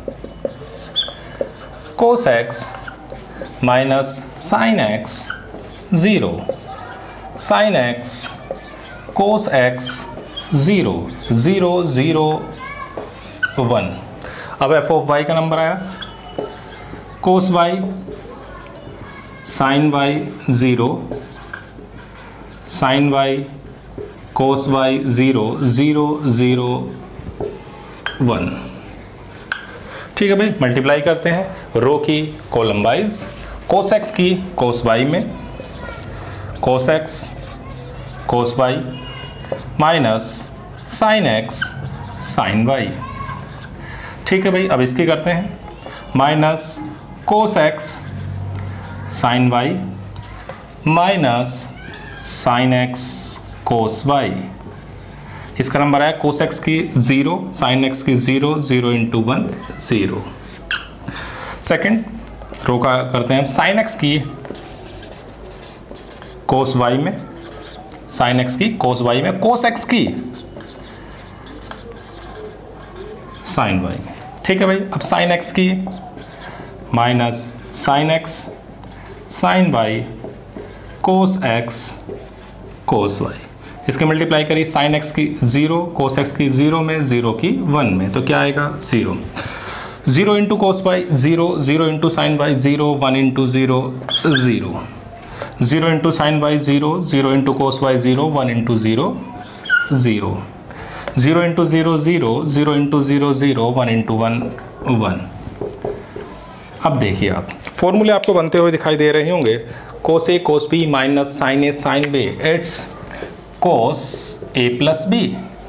cos x minus sin x 0 sin x cos x 0 0 0 1। अब f ऑफ y का नंबर आया cos y sin y 0 sin y cos y 0 0 0 1। ठीक है भाई, मल्टीप्लाई करते हैं रो की कॉलम वाइज। cos x की cos y में cos x cos y minus sin x sin y। ठीक है भाई, अब इसकी करते हैं minus cos x sin y minus sin x cos y। इसका नंबर है cos x की 0 sin x की 0 0 इंटू 1 0। सेकेंड रो का करते हैं sin x की cos y में sin x की cos y में cos x की sin y। ठीक है भाई, अब sin x की minus sin x sin y cos x cos y। इसके मल्टीप्लाई करिए sin x की 0 cos x की 0 में 0 की 1 में तो क्या आएगा 0 0 into cos y 0 0 into sin y 0 1 into 0 0 0 into sin y 0 0 into cos y 0 1 into 0 0 0 into 0 0 0 into 0 0 1 into 1 1। अब देखिए आप फॉर्मूले आपको बनते हुए दिखाई दे रहे होंगे cos a cos b minus sin a sin b it's cos a plus b।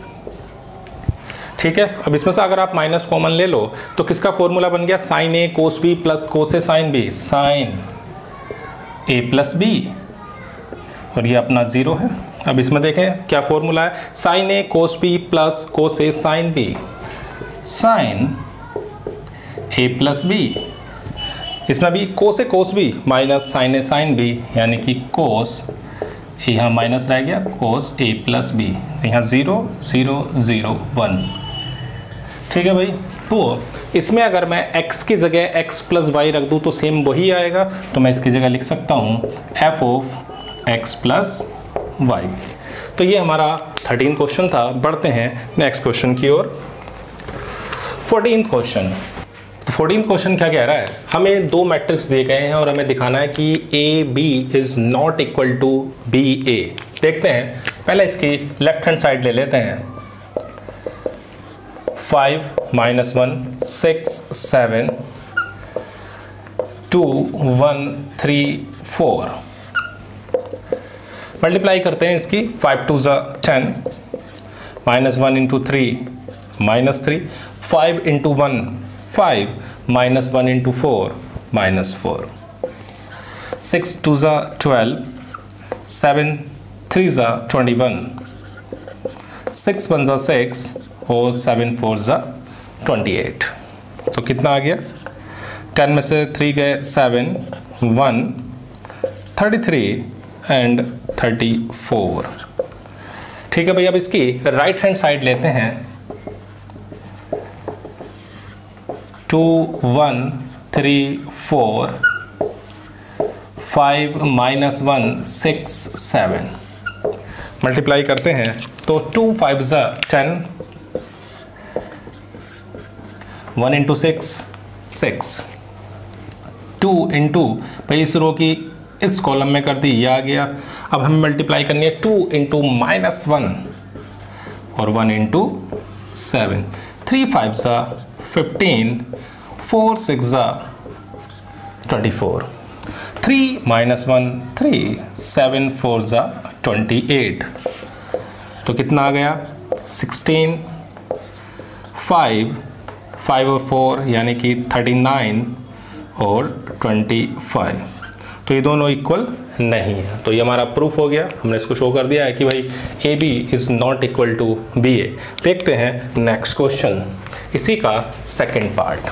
ठीक है, अब इसमें से अगर आप माइनस कॉमन ले लो तो किसका फॉर्मूला बन गया sin a cos b plus cos a sin b sin a plus b और ये अपना 0 है। अब इसमें देखें क्या फॉर्मूला है sin a cos b plus cos a sin b sin a plus b। इसमें भी cos a cos b minus sin a sin b यानी कि cos यहाँ माइनस रह गया cos a प्लस b यहाँ 0 0 0 1। ठीक है भाई, तो इसमें अगर मैं x की जगह x प्लस वाई रख दूँ तो सेम वही आएगा, तो मैं इसकी जगह लिख सकता हूँ f of x plus y. तो ये हमारा 13 क्वेश्चन था। बढ़ते हैं नेक्स्ट क्वेश्चन की ओर। 14th question. 14th क्वेश्चन क्या कह रहा है, हमें दो मैट्रिक्स दिए गए हैं और हमें दिखाना है कि A B is not equal to B A. देखते हैं, पहले इसकी लेफ्ट हैंड साइड ले लेते हैं। 5 -1 6 7 2 1 3 4 मल्टीप्लाई करते हैं इसकी। 5 2 10 -1 इंटू 3 -3 5 इंटू 1 5 -1 इंटू 4 -4 6 2 12 7 3 21 6 1 6 और 7 4 28। तो कितना आ गया, 10 में से 3 गए 7 1 33 एंड 34। ठीक है भाई, अब इसकी राइट हैंड साइड लेते हैं। 2 1 3 4 5 -1 6 7 मल्टीप्लाई करते हैं तो 2 5 10 1 इंटू 6 6 2 इंटू भाई इस रो की इस कॉलम में कर दी, ये आ गया। अब हमें मल्टीप्लाई करनी है 2 इंटू -1 और 1 इंटू 7 3 5 15 4 6 24 3 -1 3 7 4 28। तो कितना आ गया 16 5 5 और 4 यानी कि 39 और 25। तो ये दोनों इक्वल नहीं है, तो ये हमारा प्रूफ हो गया। हमने इसको शो कर दिया है कि भाई A B is not equal to B A. देखते हैं नेक्स्ट क्वेश्चन, इसी का सेकंड पार्ट।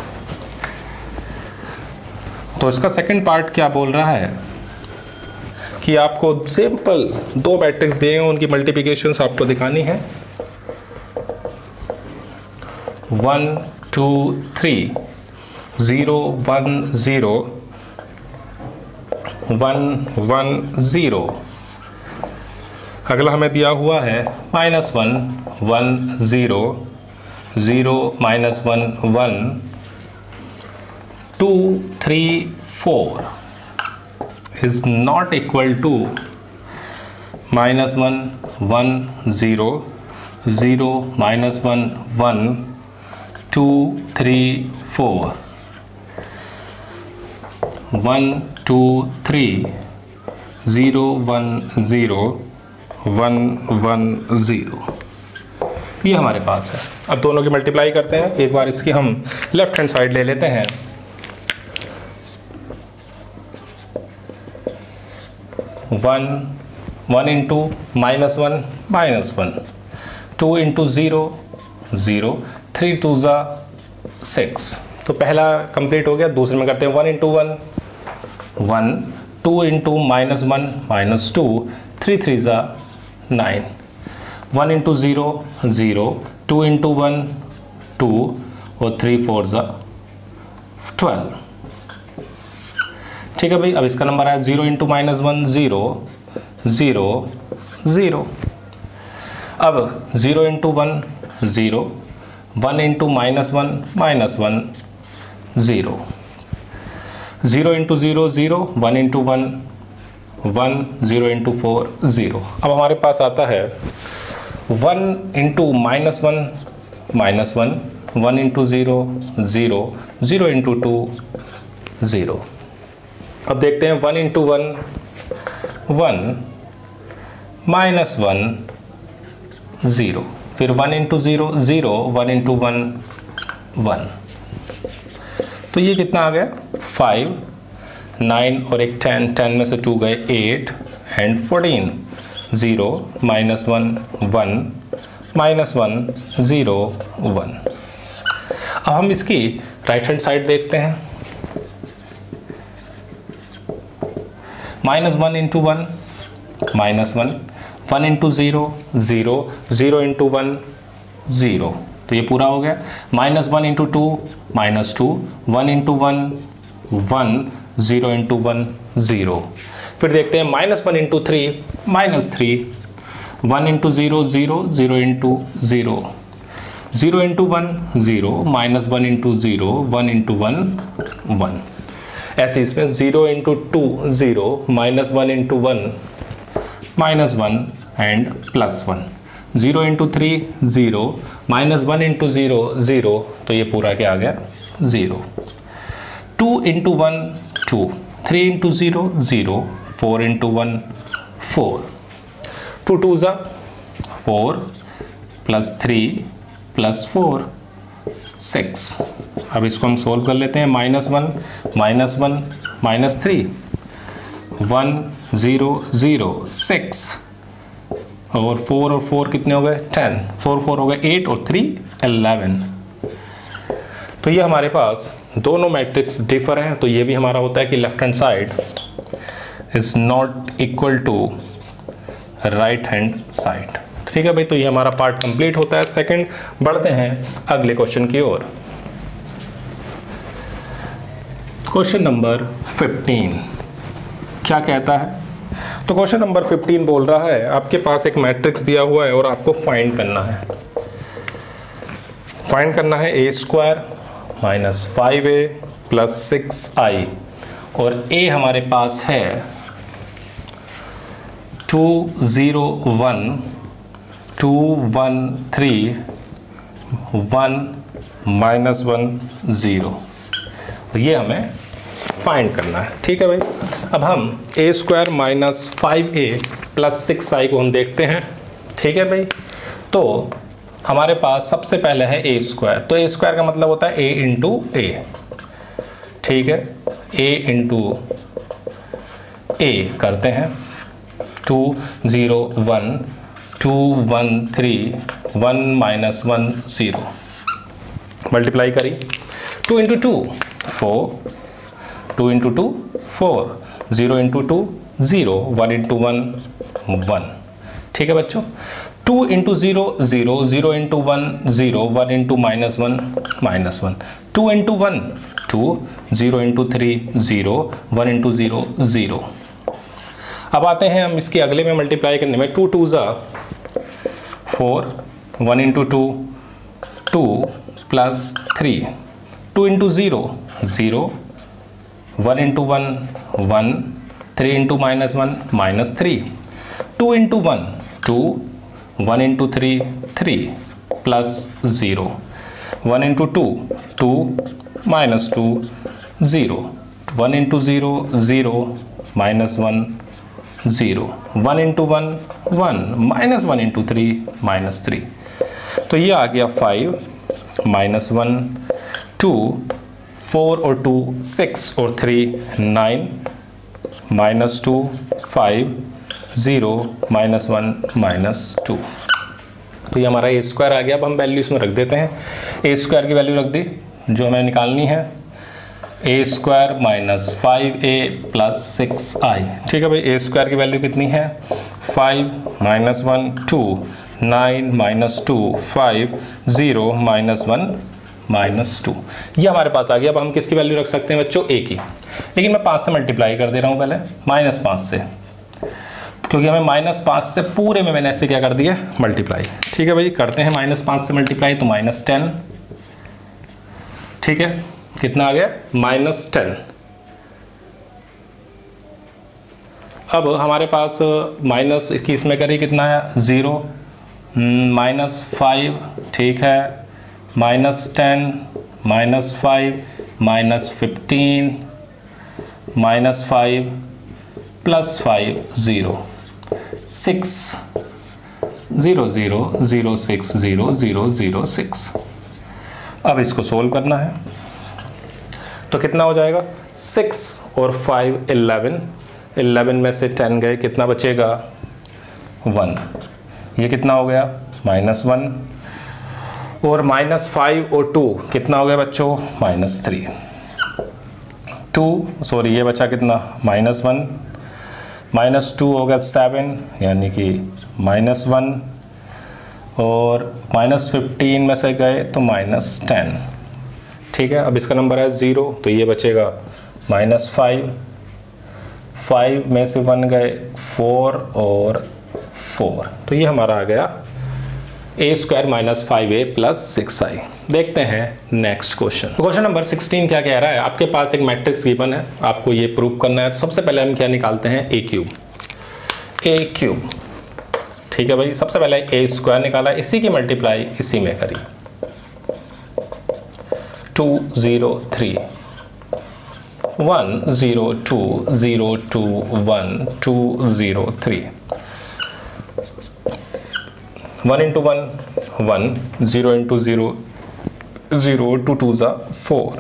तो इसका सेकंड पार्ट क्या बोल रहा है कि आपको सिंपल दो मैट्रिक्स दिए हैं, उनकी मल्टीप्लिकेशंस आपको दिखानी है। 1 2 3 0 1 0 1 1 0। अगला हमें दिया हुआ है -1 1 0 0 -1 1 2 3 4 is not equal to -1 1 0 0 -1 1 2 3 4 1 2 3 0 1 0 1 1 0। ये हमारे पास है। अब दोनों की मल्टीप्लाई करते हैं। एक बार इसकी हम लेफ्ट हैंड साइड ले लेते हैं। 1 1 इंटू -1 -1 2 इंटू 0 0 3 2 6। तो पहला कंप्लीट हो गया। दूसरे में करते हैं 1 इंटू 1 1 2 इंटू -1 -2 3 3 9 1 इंटू 0 0 2 इंटू 1 2 और 3 4 12। ठीक है भाई, अब इसका नंबर आया 0 इंटू -1 0 0 0। अब 0 into 1 0 1 into -1 -1 0 0 into 0 0 1 into 1 1 0 into 4 0। अब हमारे पास आता है 1 इंटू -1 -1 1 इंटू 0 0 0 इंटू 2 0। अब देखते हैं 1 इंटू 1 1 -1 0 फिर 1 इंटू 0 0 1 इंटू 1 1। तो ये कितना आ गया 5 9 और एक 10 10 में से 2 गए 8 एंड 14 0 -1 1 -1 0 1। अब हम इसकी राइट हैंड साइड देखते हैं। -1 इंटू 1 -1 1 इंटू 0 0 0 इंटू 1 0 तो ये पूरा हो गया। -1 इंटू 2 -2, 1 इंटू 1 1, 0 इंटू 1 0। फिर देखते हैं -1 into 3 -3, 1 into 0 0, 0 into 0, 0 into 1 0, -1 into 0, 1 into 1 1। ऐसे इसमें 0 into 2 0, -1 into 1 -1 and +1, 0 into 3 0, -1 into 0 0, तो ये पूरा क्या आ गया 0। 2 इंटू 1 2, 3 इंटू 0 0, 4 इंटू 1 4, 2 2 ज़ा 4 +3 +4 6। अब इसको हम सोल्व कर लेते हैं। -1 -3, 1 0 0 6 और 4 और 4 कितने हो गए 10, 4 4 हो गए 8 और 3 11। तो ये हमारे पास दोनों मैट्रिक्स डिफर हैं, तो ये भी हमारा होता है कि left hand side is not equal to right hand side. ठीक है भाई, तो ये हमारा पार्ट कंप्लीट होता है। सेकंड, बढ़ते हैं अगले क्वेश्चन की ओर। क्वेश्चन नंबर 15 क्या कहता है? तो क्वेश्चन नंबर 15 बोल रहा है आपके पास एक मैट्रिक्स दिया हुआ है और आपको फाइंड करना है। फाइंड करना है a² - 5a + 6i और a हमारे पास है 2 0 1 2 1 3 1 -1 0। ये हमें फाइंड करना है। ठीक है भाई, अब हम a² - 5a + 6i को हम देखते हैं। ठीक है भाई, तो हमारे पास सबसे पहले है a²। तो a² का मतलब होता है a इंटू a। ठीक है, a इंटू a करते हैं। 2 0 1 2 1 3 1 -1 0 मल्टीप्लाई करी। 2 इंटू 2 4, 2 इंटू 2 4, 0 इंटू 2 0, 1 इंटू 1 1। ठीक है बच्चों, 2 into 0 0, 0 into 1 0, 1 into -1 -1, 2 into 1 2, 0 into 3 0, 1 into 0 0। अब आते हैं हम इसके अगले में मल्टीप्लाई करने में। 2 2 ज़ा 4, 1 into 2 2 + 3, 2 into 0 0, 1 into 1 1, 3 into -1 -3, 2 into 1 2, 1 into 3 3 + 0, 1 into 2 2 -2 0, 1 into 0 0 -1 0, 1 into 1 1, -1 into 3 -3। तो ये आ गया 5 -1 2, 4 और 2 6 और 3 9, -2 5 0 -1 -2। तो ये हमारा a² आ गया। अब हम वैल्यू इसमें रख देते हैं। a² की वैल्यू रख दी जो हमें निकालनी है, a² - 5a + 6i। ठीक है भाई, a² की वैल्यू कितनी है 5 -1 2 9 -2 5 0 -1 -2। ये हमारे पास आ गया। अब हम किसकी वैल्यू रख सकते हैं बच्चों, a की, लेकिन मैं 5 से मल्टीप्लाई कर दे रहा हूँ पहले, -5 से, क्योंकि हमें -5 से पूरे में मैंने ऐसे क्या कर दिया मल्टीप्लाई। ठीक है भाई, करते हैं -5 से मल्टीप्लाई, तो -10। ठीक है, कितना आ गया -10। अब हमारे पास माइनस की इसमें करिए कितना है 0 -5। ठीक है, -10 -5 -15 -5 +5 0 6 0 0 0 6 0 0 0 6। अब इसको सोल्व करना है तो कितना हो जाएगा 6 और 5 11, 11 में से 10 गए, कितना बचेगा 1। ये कितना हो गया -1 और -5 और 2 कितना हो गया बच्चों -3। 2 सॉरी ये बचा कितना -1 -2 हो गया 7 यानी कि -1 और -15 में से गए तो -10, ठीक है। अब इसका नंबर है 0, तो ये बचेगा -5, 5 में से 1 गए 4 और 4, तो ये हमारा आ गया a² - 5a + 6i। देखते हैं नेक्स्ट क्वेश्चन। क्वेश्चन नंबर 16 क्या कह रहा है, आपके पास एक मैट्रिक्स गिवन है, आपको ये प्रूव करना है। तो सबसे पहले हम क्या निकालते हैं, a³, ठीक है भाई। सबसे पहले a² निकाला, इसी की मल्टीप्लाई इसी में करी, 2 0 3 1 0 2 0 2 1 2 0 3, 1 × 1 1, 0 × 0 0, 2 2 = 4,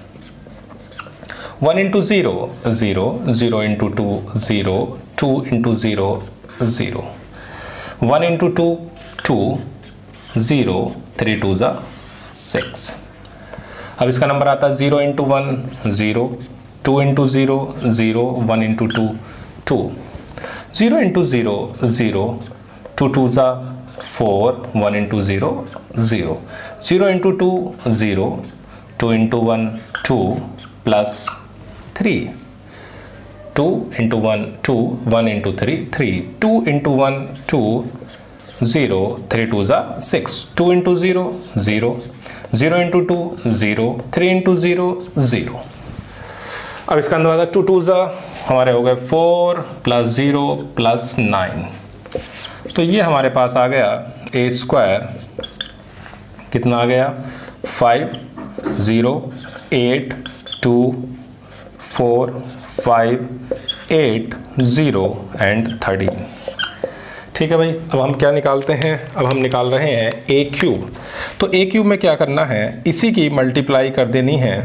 1 × 0 0, 0 × 2 0, 2 × 0 0, 1 × 2 2, 0, 3 2 = 6। अब इसका नंबर आता है 0 × 1 0, 2 × 0 0, 1 × 2 2, 0 × 0 0, 2 2 = 4, 1 × 0 0, 0 × 2 0, 2 × 1 2 + 3, 2 × 1 2, 1 × 3 3, 2 × 1 2, 0, 3 2 = 6, 2 × 0 0, 0 × 2 0, 3 × 0 0। अब इसका अंदर आता 2 2 हमारे हो गए 4 + 0 + 9, तो ये हमारे पास आ गया a² कितना आ गया, 5 0 8 2 4 5 8 0 and 13, ठीक है भाई। अब हम क्या निकालते हैं, अब हम निकाल रहे हैं a³। तो a³ में क्या करना है, इसी की मल्टीप्लाई कर देनी है,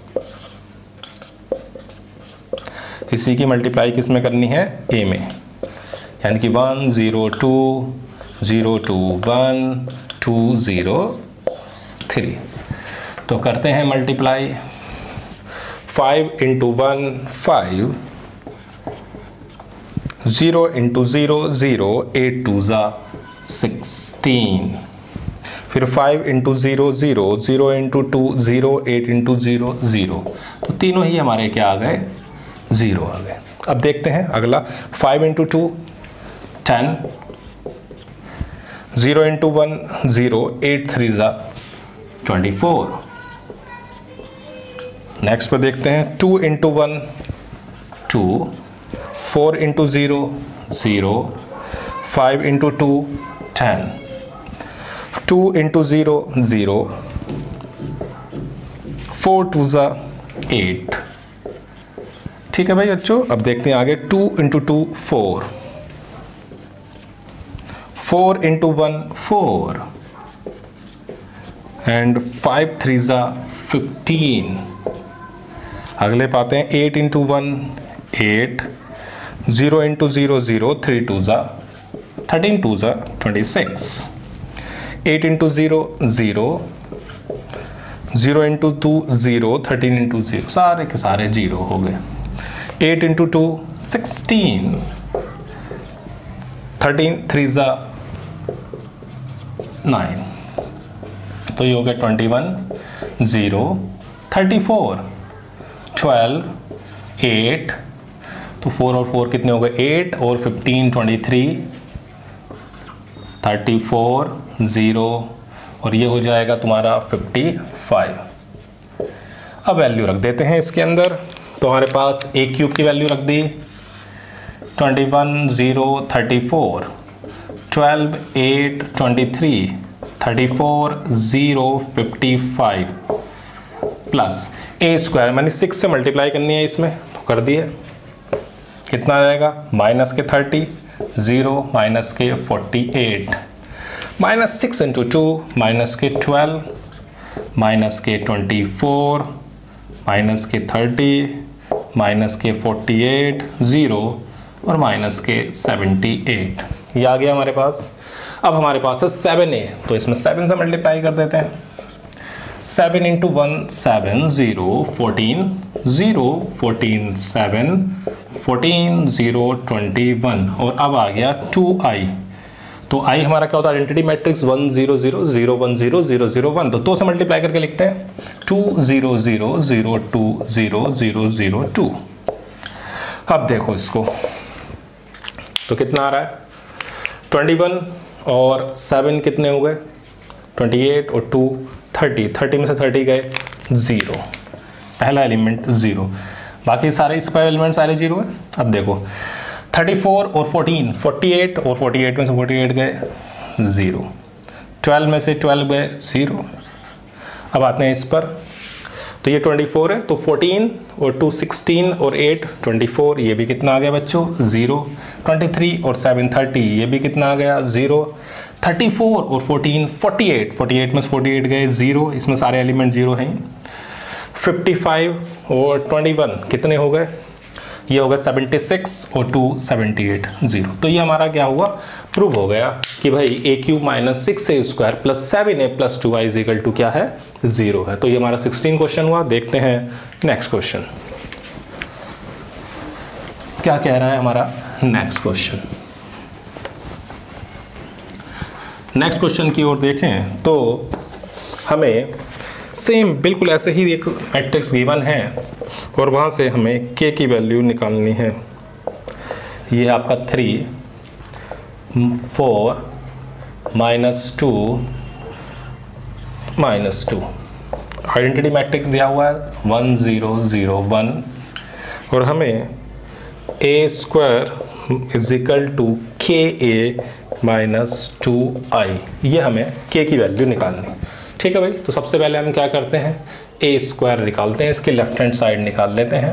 इसी की मल्टीप्लाई किस में करनी है, a में, यानी कि 1 0 2 0 2 1 2 0 3। तो करते हैं मल्टीप्लाई, 5 × 1 5, 0 × 0 0, 8 2 = 16, फिर 5 × 0 0, 0 × 2 0, 8 × 0 0, तो तीनों ही हमारे क्या आ गए, 0 आ गए। अब देखते हैं अगला, 5 × 2 10, 0 × 1 0, 8 3 = 24। नेक्स्ट पे देखते हैं 2 × 1 2, 4 × 0 0, 5 × 2 10, 2 × 0 0, 4 2 = 8, ठीक है भाई बच्चों। अब देखते हैं आगे, 2 × 2 4, 4 × 1 4, and 5 3 = 15। अगले पाते हैं 8 × 1 8, 0 × 0 0, 3 2 = 13 2 = 26, 8 × 0 0, 0 × 2 0, 13 × 0, सारे के सारे 0 हो गए। 8 × 2 16, 13 3 = 9, तो ये हो गया 21 0 34, 12 8, तो 4 और 4 कितने हो गए, 8 और 15 23, 34 0, और ये हो जाएगा तुम्हारा 55। अब वैल्यू रख देते हैं इसके अंदर, तो हमारे पास a³ की वैल्यू रख दी 21 0 34, 12 8 23, 34 0 55 प्लस a², मैंने 6 से मल्टीप्लाई करनी है इसमें, तो कर दिए, कितना आ जाएगा, माइनस के 30, 0 माइनस के 48, माइनस 6 × 2 माइनस के 12, माइनस के 24, माइनस के 30, माइनस के 48 0 और माइनस के 78, ये आ गया हमारे पास। अब हमारे पास है 7a, तो इसमें 7 से मल्टीप्लाई कर देते हैं, 7 × 1 7 0 14 0 14 7 14 0 21, और अब आ गया 2i, तो आई हमारा क्या होता है, आइडेंटिटी मैट्रिक्स 1 0 0 0 1 0 0 0 1, तो 2 से मल्टीप्लाई करके लिखते हैं 2 0 0 0 2 0 0 0 2। अब देखो इसको, तो कितना आ रहा है 21 और 7 कितने हो गए 28 और 2 30, 30 में से 30 गए 0, पहला एलिमेंट 0, बाकी सारे इसका एलिमेंट सारे 0 है। अब देखो 34 और 14, 48 और 48 में से 48 गए 0, 12 में से 12 गए 0। अब आते हैं इस पर, तो ये 24 है, तो 14 और 2 16 और 8 24, ये भी कितना आ गया बच्चों 0। 23 और 7 30, ये भी कितना आ गया 0। 34 और 14 48, 48 में से 48 गए 0, इसमें सारे एलिमेंट 0 हैं। 55 और 21 कितने हो गए, ये हो गया 76 और 2 78 0। तो ये हमारा क्या हुआ, प्रूव हो गया कि भाई a cube minus 6a square plus 7a plus 2i is equal to क्या है 0 है। तो ये हमारा 16 क्वेश्चन हुआ। देखते हैं नेक्स्ट क्वेश्चन क्या कह रहा है हमारा नेक्स्ट क्वेश्चन। नेक्स्ट क्वेश्चन की ओर देखें तो हमें सेम बिल्कुल ऐसे ही एक मैट्रिक्स गिवन है और वहाँ से हमें k की वैल्यू निकालनी है। ये आपका 3 4 -2 -2 आइडेंटिटी मैट्रिक्स दिया हुआ है 1 0 0 1 और हमें a square is equal to KA minus 2i, ये हमें k की वैल्यू निकालनी। ठीक है भाई, तो सबसे पहले हम क्या करते हैं a स्क्वायर निकालते हैं, इसकी लेफ्ट हैंड साइड निकाल लेते हैं।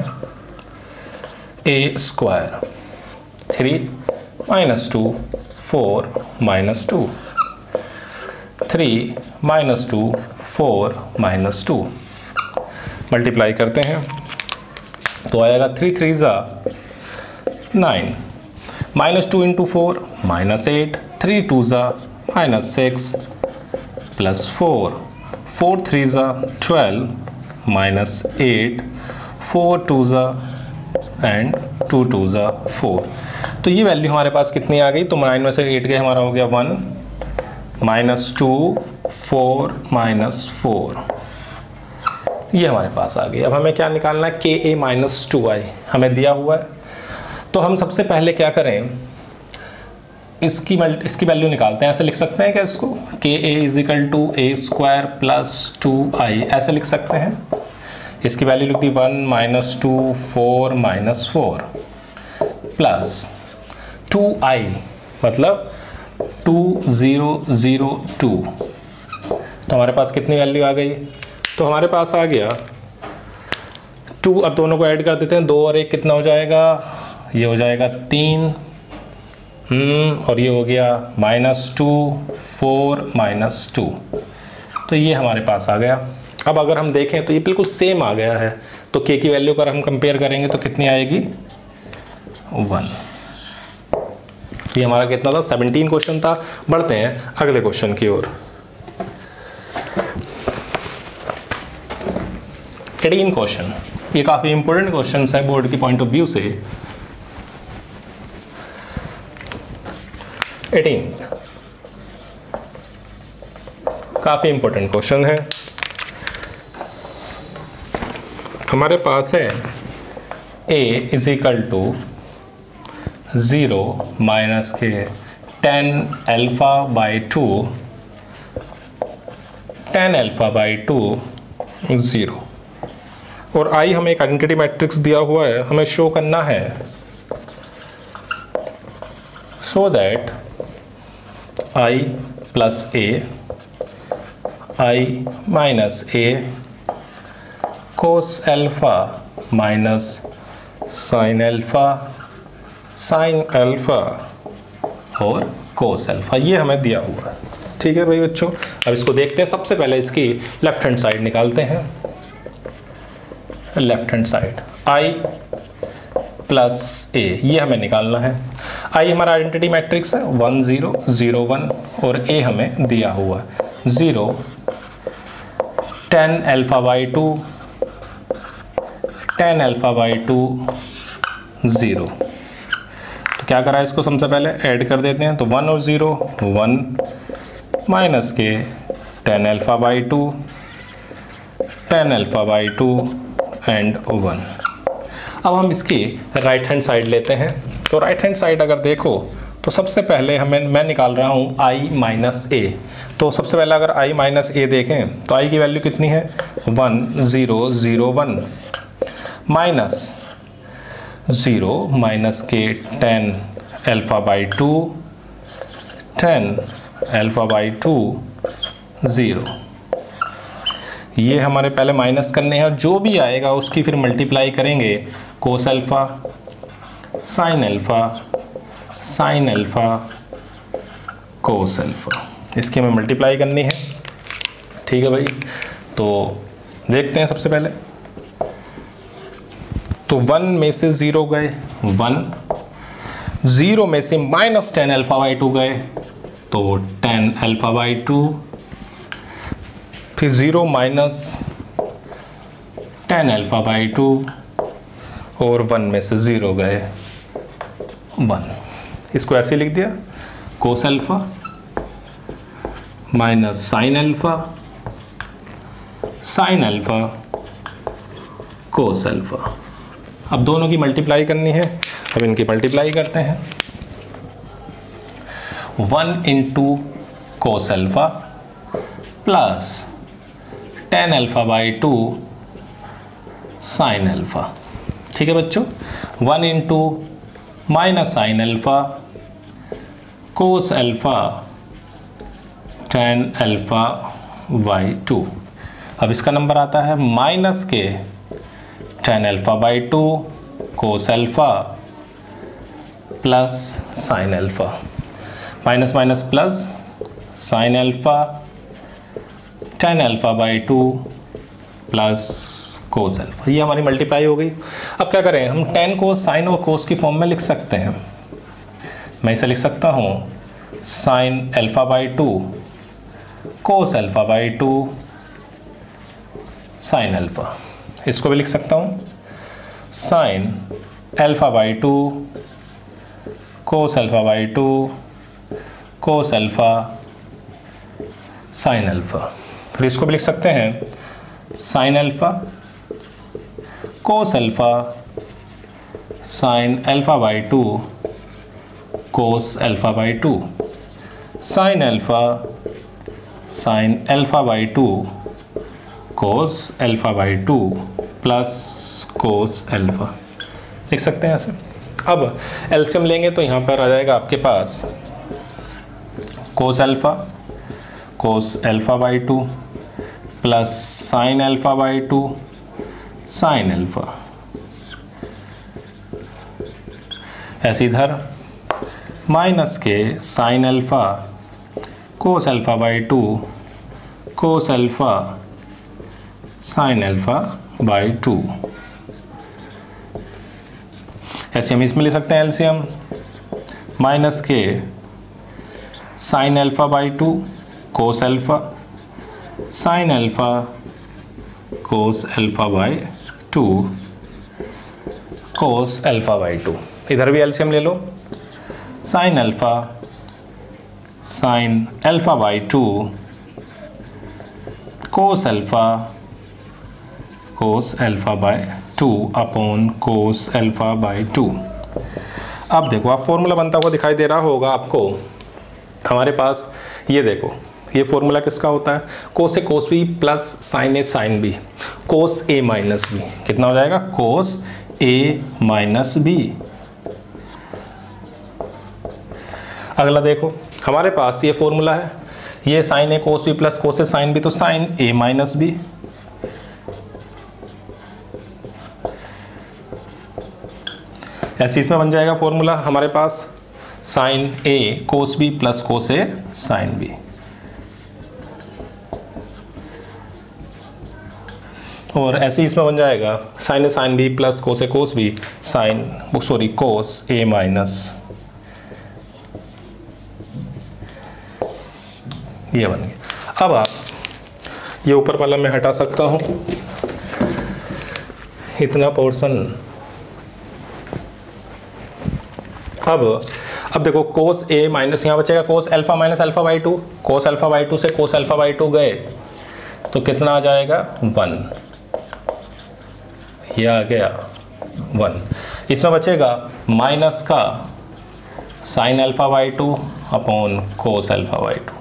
a स्क्वायर 3 -2 4 -2 3 -2 4 -2 मल्टीप्लाई करते हैं तो आएगा 3 3 9 -2 इंटू 4 -8 3 2 -6 प्लस 4 4 3 12 -8 4 2 एंड 2 2 4। तो ये वैल्यू हमारे पास कितनी आ गई, तो 9 में से 8 गए हमारा हो गया 1 -2 4 -4, ये हमारे पास आ गई। अब हमें क्या निकालना है KA माइनस 2i हमें दिया हुआ है। तो हम सबसे पहले क्या करें, इसकी वैल्यू निकालते हैं। ऐसे लिख सकते हैं क्या इसको, KA is equal to a square plus 2i, ऐसे लिख सकते हैं। इसकी वैल्यू लिख दी 1 -2 4 -4 प्लस 2i मतलब 2002। तो हमारे पास कितनी वैल्यू आ गई, तो हमारे पास आ गया 2। अब दोनों को ऐड कर देते हैं, 2 और 1 कितना हो जाएगा, ये हो जाएगा 3 और ये हो गया -2 4 -2। तो ये हमारे पास आ गया। अब अगर हम देखें तो ये बिल्कुल सेम आ गया है, तो k की वैल्यू अगर हम कंपेयर करेंगे तो कितनी आएगी 1। ये हमारा कितना था 17 क्वेश्चन था। बढ़ते हैं अगले क्वेश्चन की ओर। 18 क्वेश्चन, ये काफ़ी इंपॉर्टेंट क्वेश्चन है बोर्ड की पॉइंट ऑफ व्यू से। 18 काफ़ी इंपॉर्टेंट क्वेश्चन है। हमारे पास है a is equal to 0 minus के 10 अल्फा बाई 2 10 अल्फा बाई 2 0 और i हमें एक आइडेंटिटी मैट्रिक्स दिया हुआ है, हमें शो करना है so that i plus a i minus a cos alpha minus sine alpha sine alpha और कोस अल्फा, ये हमें दिया हुआ है। ठीक है भाई बच्चों, अब इसको देखते हैं। सबसे पहले इसकी लेफ्ट हैंड साइड निकालते हैं। Left hand side i plus a, ये हमें निकालना है। i हमारा आइडेंटिटी मैट्रिक्स है 1 0 0 1 और a हमें दिया हुआ 0 10 अल्फा बाई 2 10 अल्फा बाई 2 0। तो तो क्या करा इसको सबसे पहले ऐड कर देते हैं, तो 1 और 0 1 माइनस के tan alpha by 2 tan alpha by 2 and 1। अब हम इसकी राइट हैंड साइड लेते हैं। तो राइट हैंड साइड अगर देखो तो सबसे पहले मैं निकाल रहा हूँ i माइनस ए। तो सबसे पहले अगर i माइनस ए देखें तो i की वैल्यू कितनी है 1 0 0 1 माइनस 0 माइनस के tan alpha by 2 tan alpha by 2 0। ये हमारे पहले माइनस करने हैं और जो भी आएगा उसकी फिर मल्टीप्लाई करेंगे cos alpha sine alpha sine alpha cos alpha, इसकी हमें मल्टीप्लाई करनी है। ठीक है भाई, तो देखते हैं सबसे पहले। तो 1 में से 0 गए 1, 0 में से माइनस tan अल्फा बाई 2 गए तो tan अल्फा बाई 2, फिर 0 माइनस tan अल्फा बाई 2 और 1 में से 0 गए 1। इसको ऐसे लिख दिया cos alpha minus sine alpha sine alpha cos alpha. अब दोनों की मल्टीप्लाई करनी है, अब इनकी मल्टीप्लाई करते हैं। 1 into cos alpha plus tan alpha by 2 sine alpha. ठीक है बच्चों, 1 into minus sine alpha cos alpha tan alpha by 2। अब इसका नंबर आता है माइनस के tan alpha by 2 cos alpha plus sine alpha, minus minus plus sine alpha tan alpha by 2 plus cos alpha. ये हमारी मल्टीप्लाई हो गई। अब क्या करें, हम tan को साइन और कोस की फॉर्म में लिख सकते हैं। मैं इसे लिख सकता हूँ sine alpha by 2 cos alpha by 2 sine alpha. इसको भी लिख सकता हूँ sine alpha by 2 cos alpha by 2 cos alpha sine alpha. फिर इसको भी लिख सकते हैं sine alpha cos alpha sine alpha by 2 cos alpha by 2 sine alpha sine alpha by 2 cos alpha by 2 plus cos alpha लिख सकते हैं ऐसे। अब एलसीएम लेंगे तो यहाँ पर आ जाएगा आपके पास cos alpha by 2 plus sine alpha by 2 sine alpha. ऐसे इधर माइनस के sine alpha cos alpha by 2 cos alpha sine alpha by 2। ऐसे हम इसमें ले सकते हैं एलसीएम माइनस के sine alpha by 2 cos alpha sine alpha cos alpha by 2 cos alpha by 2। इधर भी एलसीएम ले लो sine alpha by 2 cos alpha by 2 upon cos alpha by 2। अब देखो, आप फॉर्मूला बनता हुआ दिखाई दे रहा होगा आपको। हमारे पास ये देखो, ये फॉर्मूला किसका होता है, cos A cos B plus sine A sine B cos A minus B. कितना हो जाएगा कोस ए माइनस बी। अगला देखो, हमारे पास ये फॉर्मूला है, ये sine A cos B plus cos A sine B, तो साइन ए माइनस बी। ऐसे इसमें बन जाएगा फॉर्मूला हमारे पास sine A cos B plus cos A sine B. और ऐसे ही इसमें बन जाएगा sine A sine B plus cos A cos B cos A minus, ये बन गया। अब आप ये ऊपर वाला मैं हटा सकता हूँ, इतना पोर्शन अब देखो कोस ए माइनस यहाँ बचेगा cos alpha minus alpha by two, cos alpha by two से कोस अल्फा बाई टू गए तो कितना आ जाएगा 1, ये आ गया 1। इसमें बचेगा माइनस का sine alpha by two upon cos alpha by two,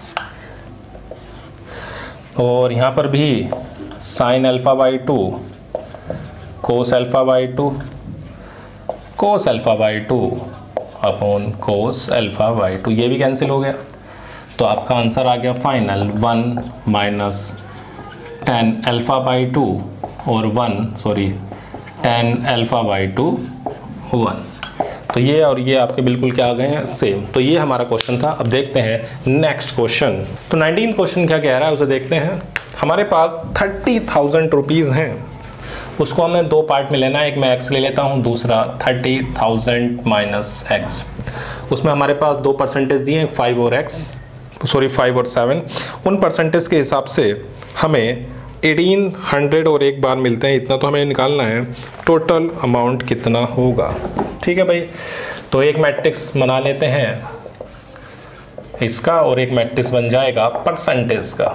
और यहाँ पर भी sine alpha by two cos alpha by two, cos alpha by two upon cos alpha by two, ये भी कैंसिल हो गया। तो आपका आंसर आ गया final 1 minus ten alpha by two और 10 अल्फा बाई टू 1। तो ये और ये आपके बिल्कुल क्या आ गए हैं, सेम। तो ये हमारा क्वेश्चन था। अब देखते हैं नेक्स्ट क्वेश्चन। तो 19 क्वेश्चन क्या कह रहा है उसे देखते हैं। हमारे पास 30,000 रुपीज़ हैं, उसको हमें दो पार्ट में लेना है। एक मैं एक्स ले लेता हूँ, दूसरा 30,000 माइनस एक्स। उसमें हमारे पास दो परसेंटेज दिए हैं, 5 और 7। उन परसेंटेज के हिसाब से हमें 1800 और एक बार मिलते हैं, इतना तो हमें निकालना है। टोटल अमाउंट कितना होगा, ठीक है भाई। तो एक मैट्रिक्स बना लेते हैं इसका, और एक मैट्रिक्स बन जाएगा परसेंटेज का,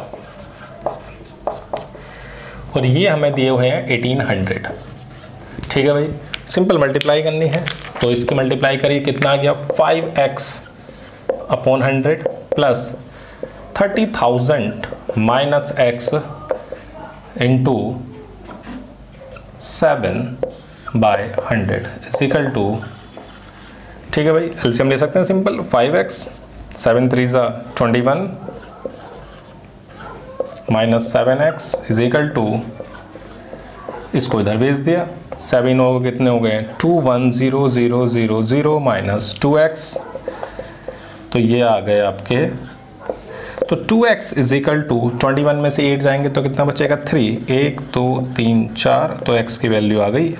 और ये हमें दिए हुए हैं 1800, ठीक है भाई। सिंपल मल्टीप्लाई करनी है, तो इसकी मल्टीप्लाई करिए, कितना आ गया 5x upon 100 plus 30,000 minus x into 7/100 equal to, ठीक है भाई। एलसीएम ले सकते हैं simple, 5x 7 3 21 minus 7x is equal to, इसको इधर भेज दिया, 7 हो गए, कितने हो गए 210,000 माइनस 2x, तो ये आ गए आपके। तो 2x इज इक्वल टू 21 में से 8 जाएंगे तो कितना बचेगा 3, 1 2 3 4, तो x की वैल्यू आ गई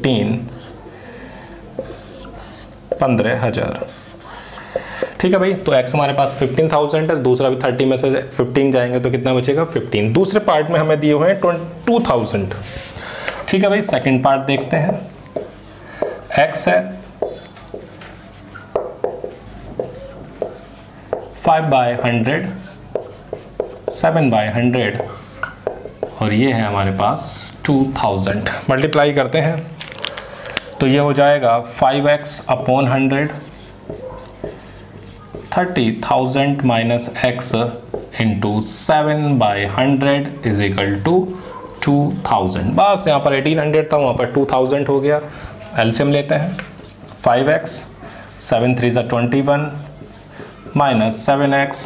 15,000, ठीक है भाई। तो x हमारे पास 15,000 है, दूसरा भी 30 में से 15 जाएंगे तो कितना बचेगा 15। दूसरे पार्ट में हमें दिए हुए हैं 22,000, ठीक है भाई। सेकंड पार्ट देखते हैं। x है 5/100, 7/100, और ये है हमारे पास 2000। मल्टीप्लाई करते हैं तो ये हो जाएगा 5x upon 100, 30,000 minus x into 7/100 is equal to 2000। बस यहाँ पर 1800 था, वहाँ पर 2000 हो गया। एलसीएम लेते हैं, 5x 7 3 21 माइनस 7x,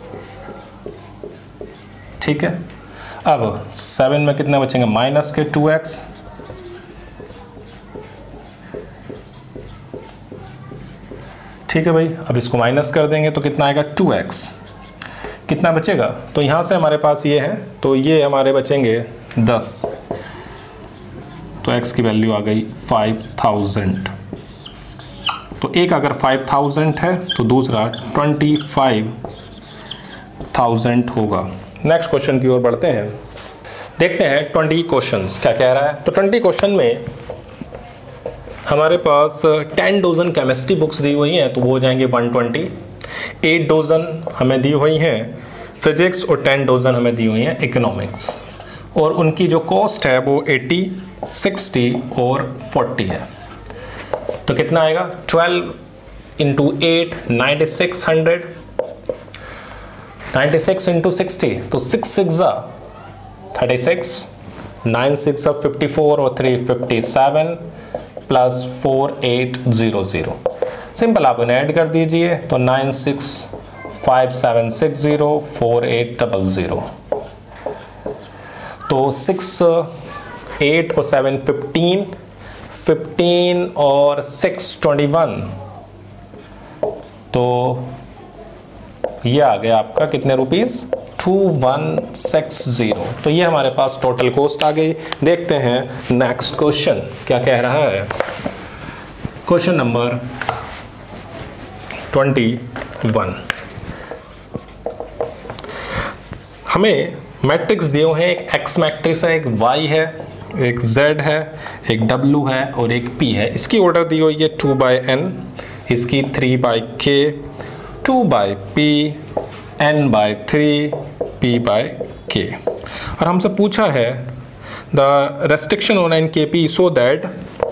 ठीक है। अब 7 में कितने बचेंगे माइनस के 2x, ठीक है भाई। अब इसको माइनस कर देंगे तो कितना आएगा 2x, कितना बचेगा, तो यहाँ से हमारे पास ये है, तो ये हमारे बचेंगे 10, तो x की वैल्यू आ गई 5000। तो एक अगर 5000 है तो दूसरा 25,000 होगा। नेक्स्ट क्वेश्चन की ओर बढ़ते हैं, देखते हैं 20 क्वेश्चंस क्या कह रहा है। तो 20 क्वेश्चन में हमारे पास 10 डोजन केमिस्ट्री बुक्स दी हुई हैं, तो वो हो जाएंगे 120। 8 डोजन हमें दी हुई हैं फिजिक्स, और 10 डोजन हमें दी हुई हैं इकोनॉमिक्स, और उनकी जो कॉस्ट है वो 80, 60 और 40 है। तो कितना आएगा 12 इंटू 8 9600, 96 इंटू 60, तो 6 6 36, 9 6 54 और 3 57 प्लस 4800। सिंपल आप इन्हें ऐड कर दीजिए, तो 965760 4800, तो 6 8 और 7 15, 15 और 6 21, तो ये आ गया आपका कितने रुपीस 2160। तो ये हमारे पास टोटल कॉस्ट आ गई। देखते हैं नेक्स्ट क्वेश्चन क्या कह रहा है। क्वेश्चन नंबर 21, हमें मैट्रिक्स दिए हुए हैं, एक x मैट्रिक्स है, एक y है, एक z है, एक w है और एक p है। इसकी ऑर्डर दी हुई है 2/n, इसकी 3/k 2/p n/3 p/k। और हमसे पूछा है the restriction on NKP so that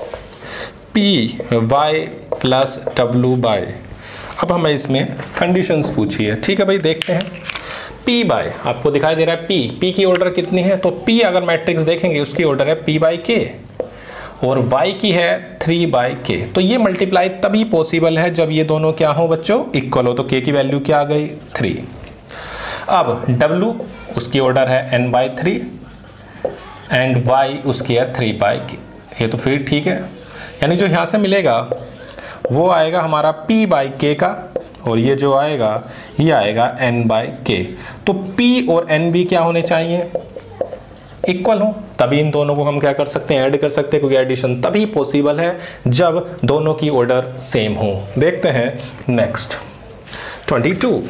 py plus w by. अब हमें इसमें कंडीशंस पूछी है, ठीक है भाई, देखते हैं। p बाय आपको दिखाई दे रहा है p की ऑर्डर कितनी है, तो p अगर मैट्रिक्स देखेंगे उसकी ऑर्डर है p/k और y की है 3/k। तो ये मल्टीप्लाई तभी पॉसिबल है जब ये दोनों क्या हो बच्चों, इक्वल हो। तो k की वैल्यू क्या आ गई 3। अब w उसकी ऑर्डर है n/3 एंड y उसकी है 3/k। ये तो फिर ठीक है, यानी जो यहाँ से मिलेगा वो आएगा हमारा p/k का और ये जो आएगा ये आएगा n/k। तो p और n भी क्या होने चाहिए, इक्वल हो, तभी इन दोनों को हम क्या कर सकते हैं, ऐड कर सकते हैं, क्योंकि एडिशन तभी पॉसिबल है जब दोनों की ऑर्डर सेम हो। देखते हैं नेक्स्ट 22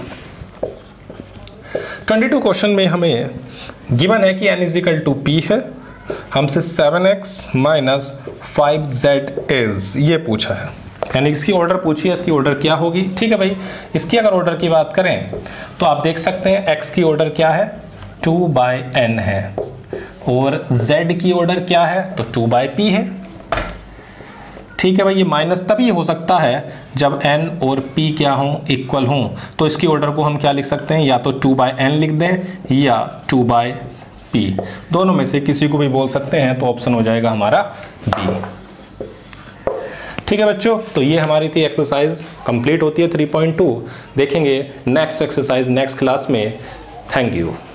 क्वेश्चन में हमें गिवन है कि n = p है, हमसे 7x - 5z इज ये पूछा है, यानी इसकी ऑर्डर पूछी है, इसकी ऑर्डर क्या होगी। ठीक है भाई, इसकी अगर ऑर्डर की बात करें तो आप देख सकते हैं x की ऑर्डर क्या है 2/n है और z की ऑर्डर क्या है तो 2/p है। ठीक है भाई, ये माइनस तभी हो सकता है जब n और p क्या हों, इक्वल हों। तो इसकी ऑर्डर को हम क्या लिख सकते हैं, या तो 2/n लिख दें या 2/p, दोनों में से किसी को भी बोल सकते हैं। तो ऑप्शन हो जाएगा हमारा B। ठीक है बच्चों, तो ये हमारी थी एक्सरसाइज, कंप्लीट होती है 3.2। देखेंगे नेक्स्ट एक्सरसाइज नेक्स्ट क्लास में। Thank you.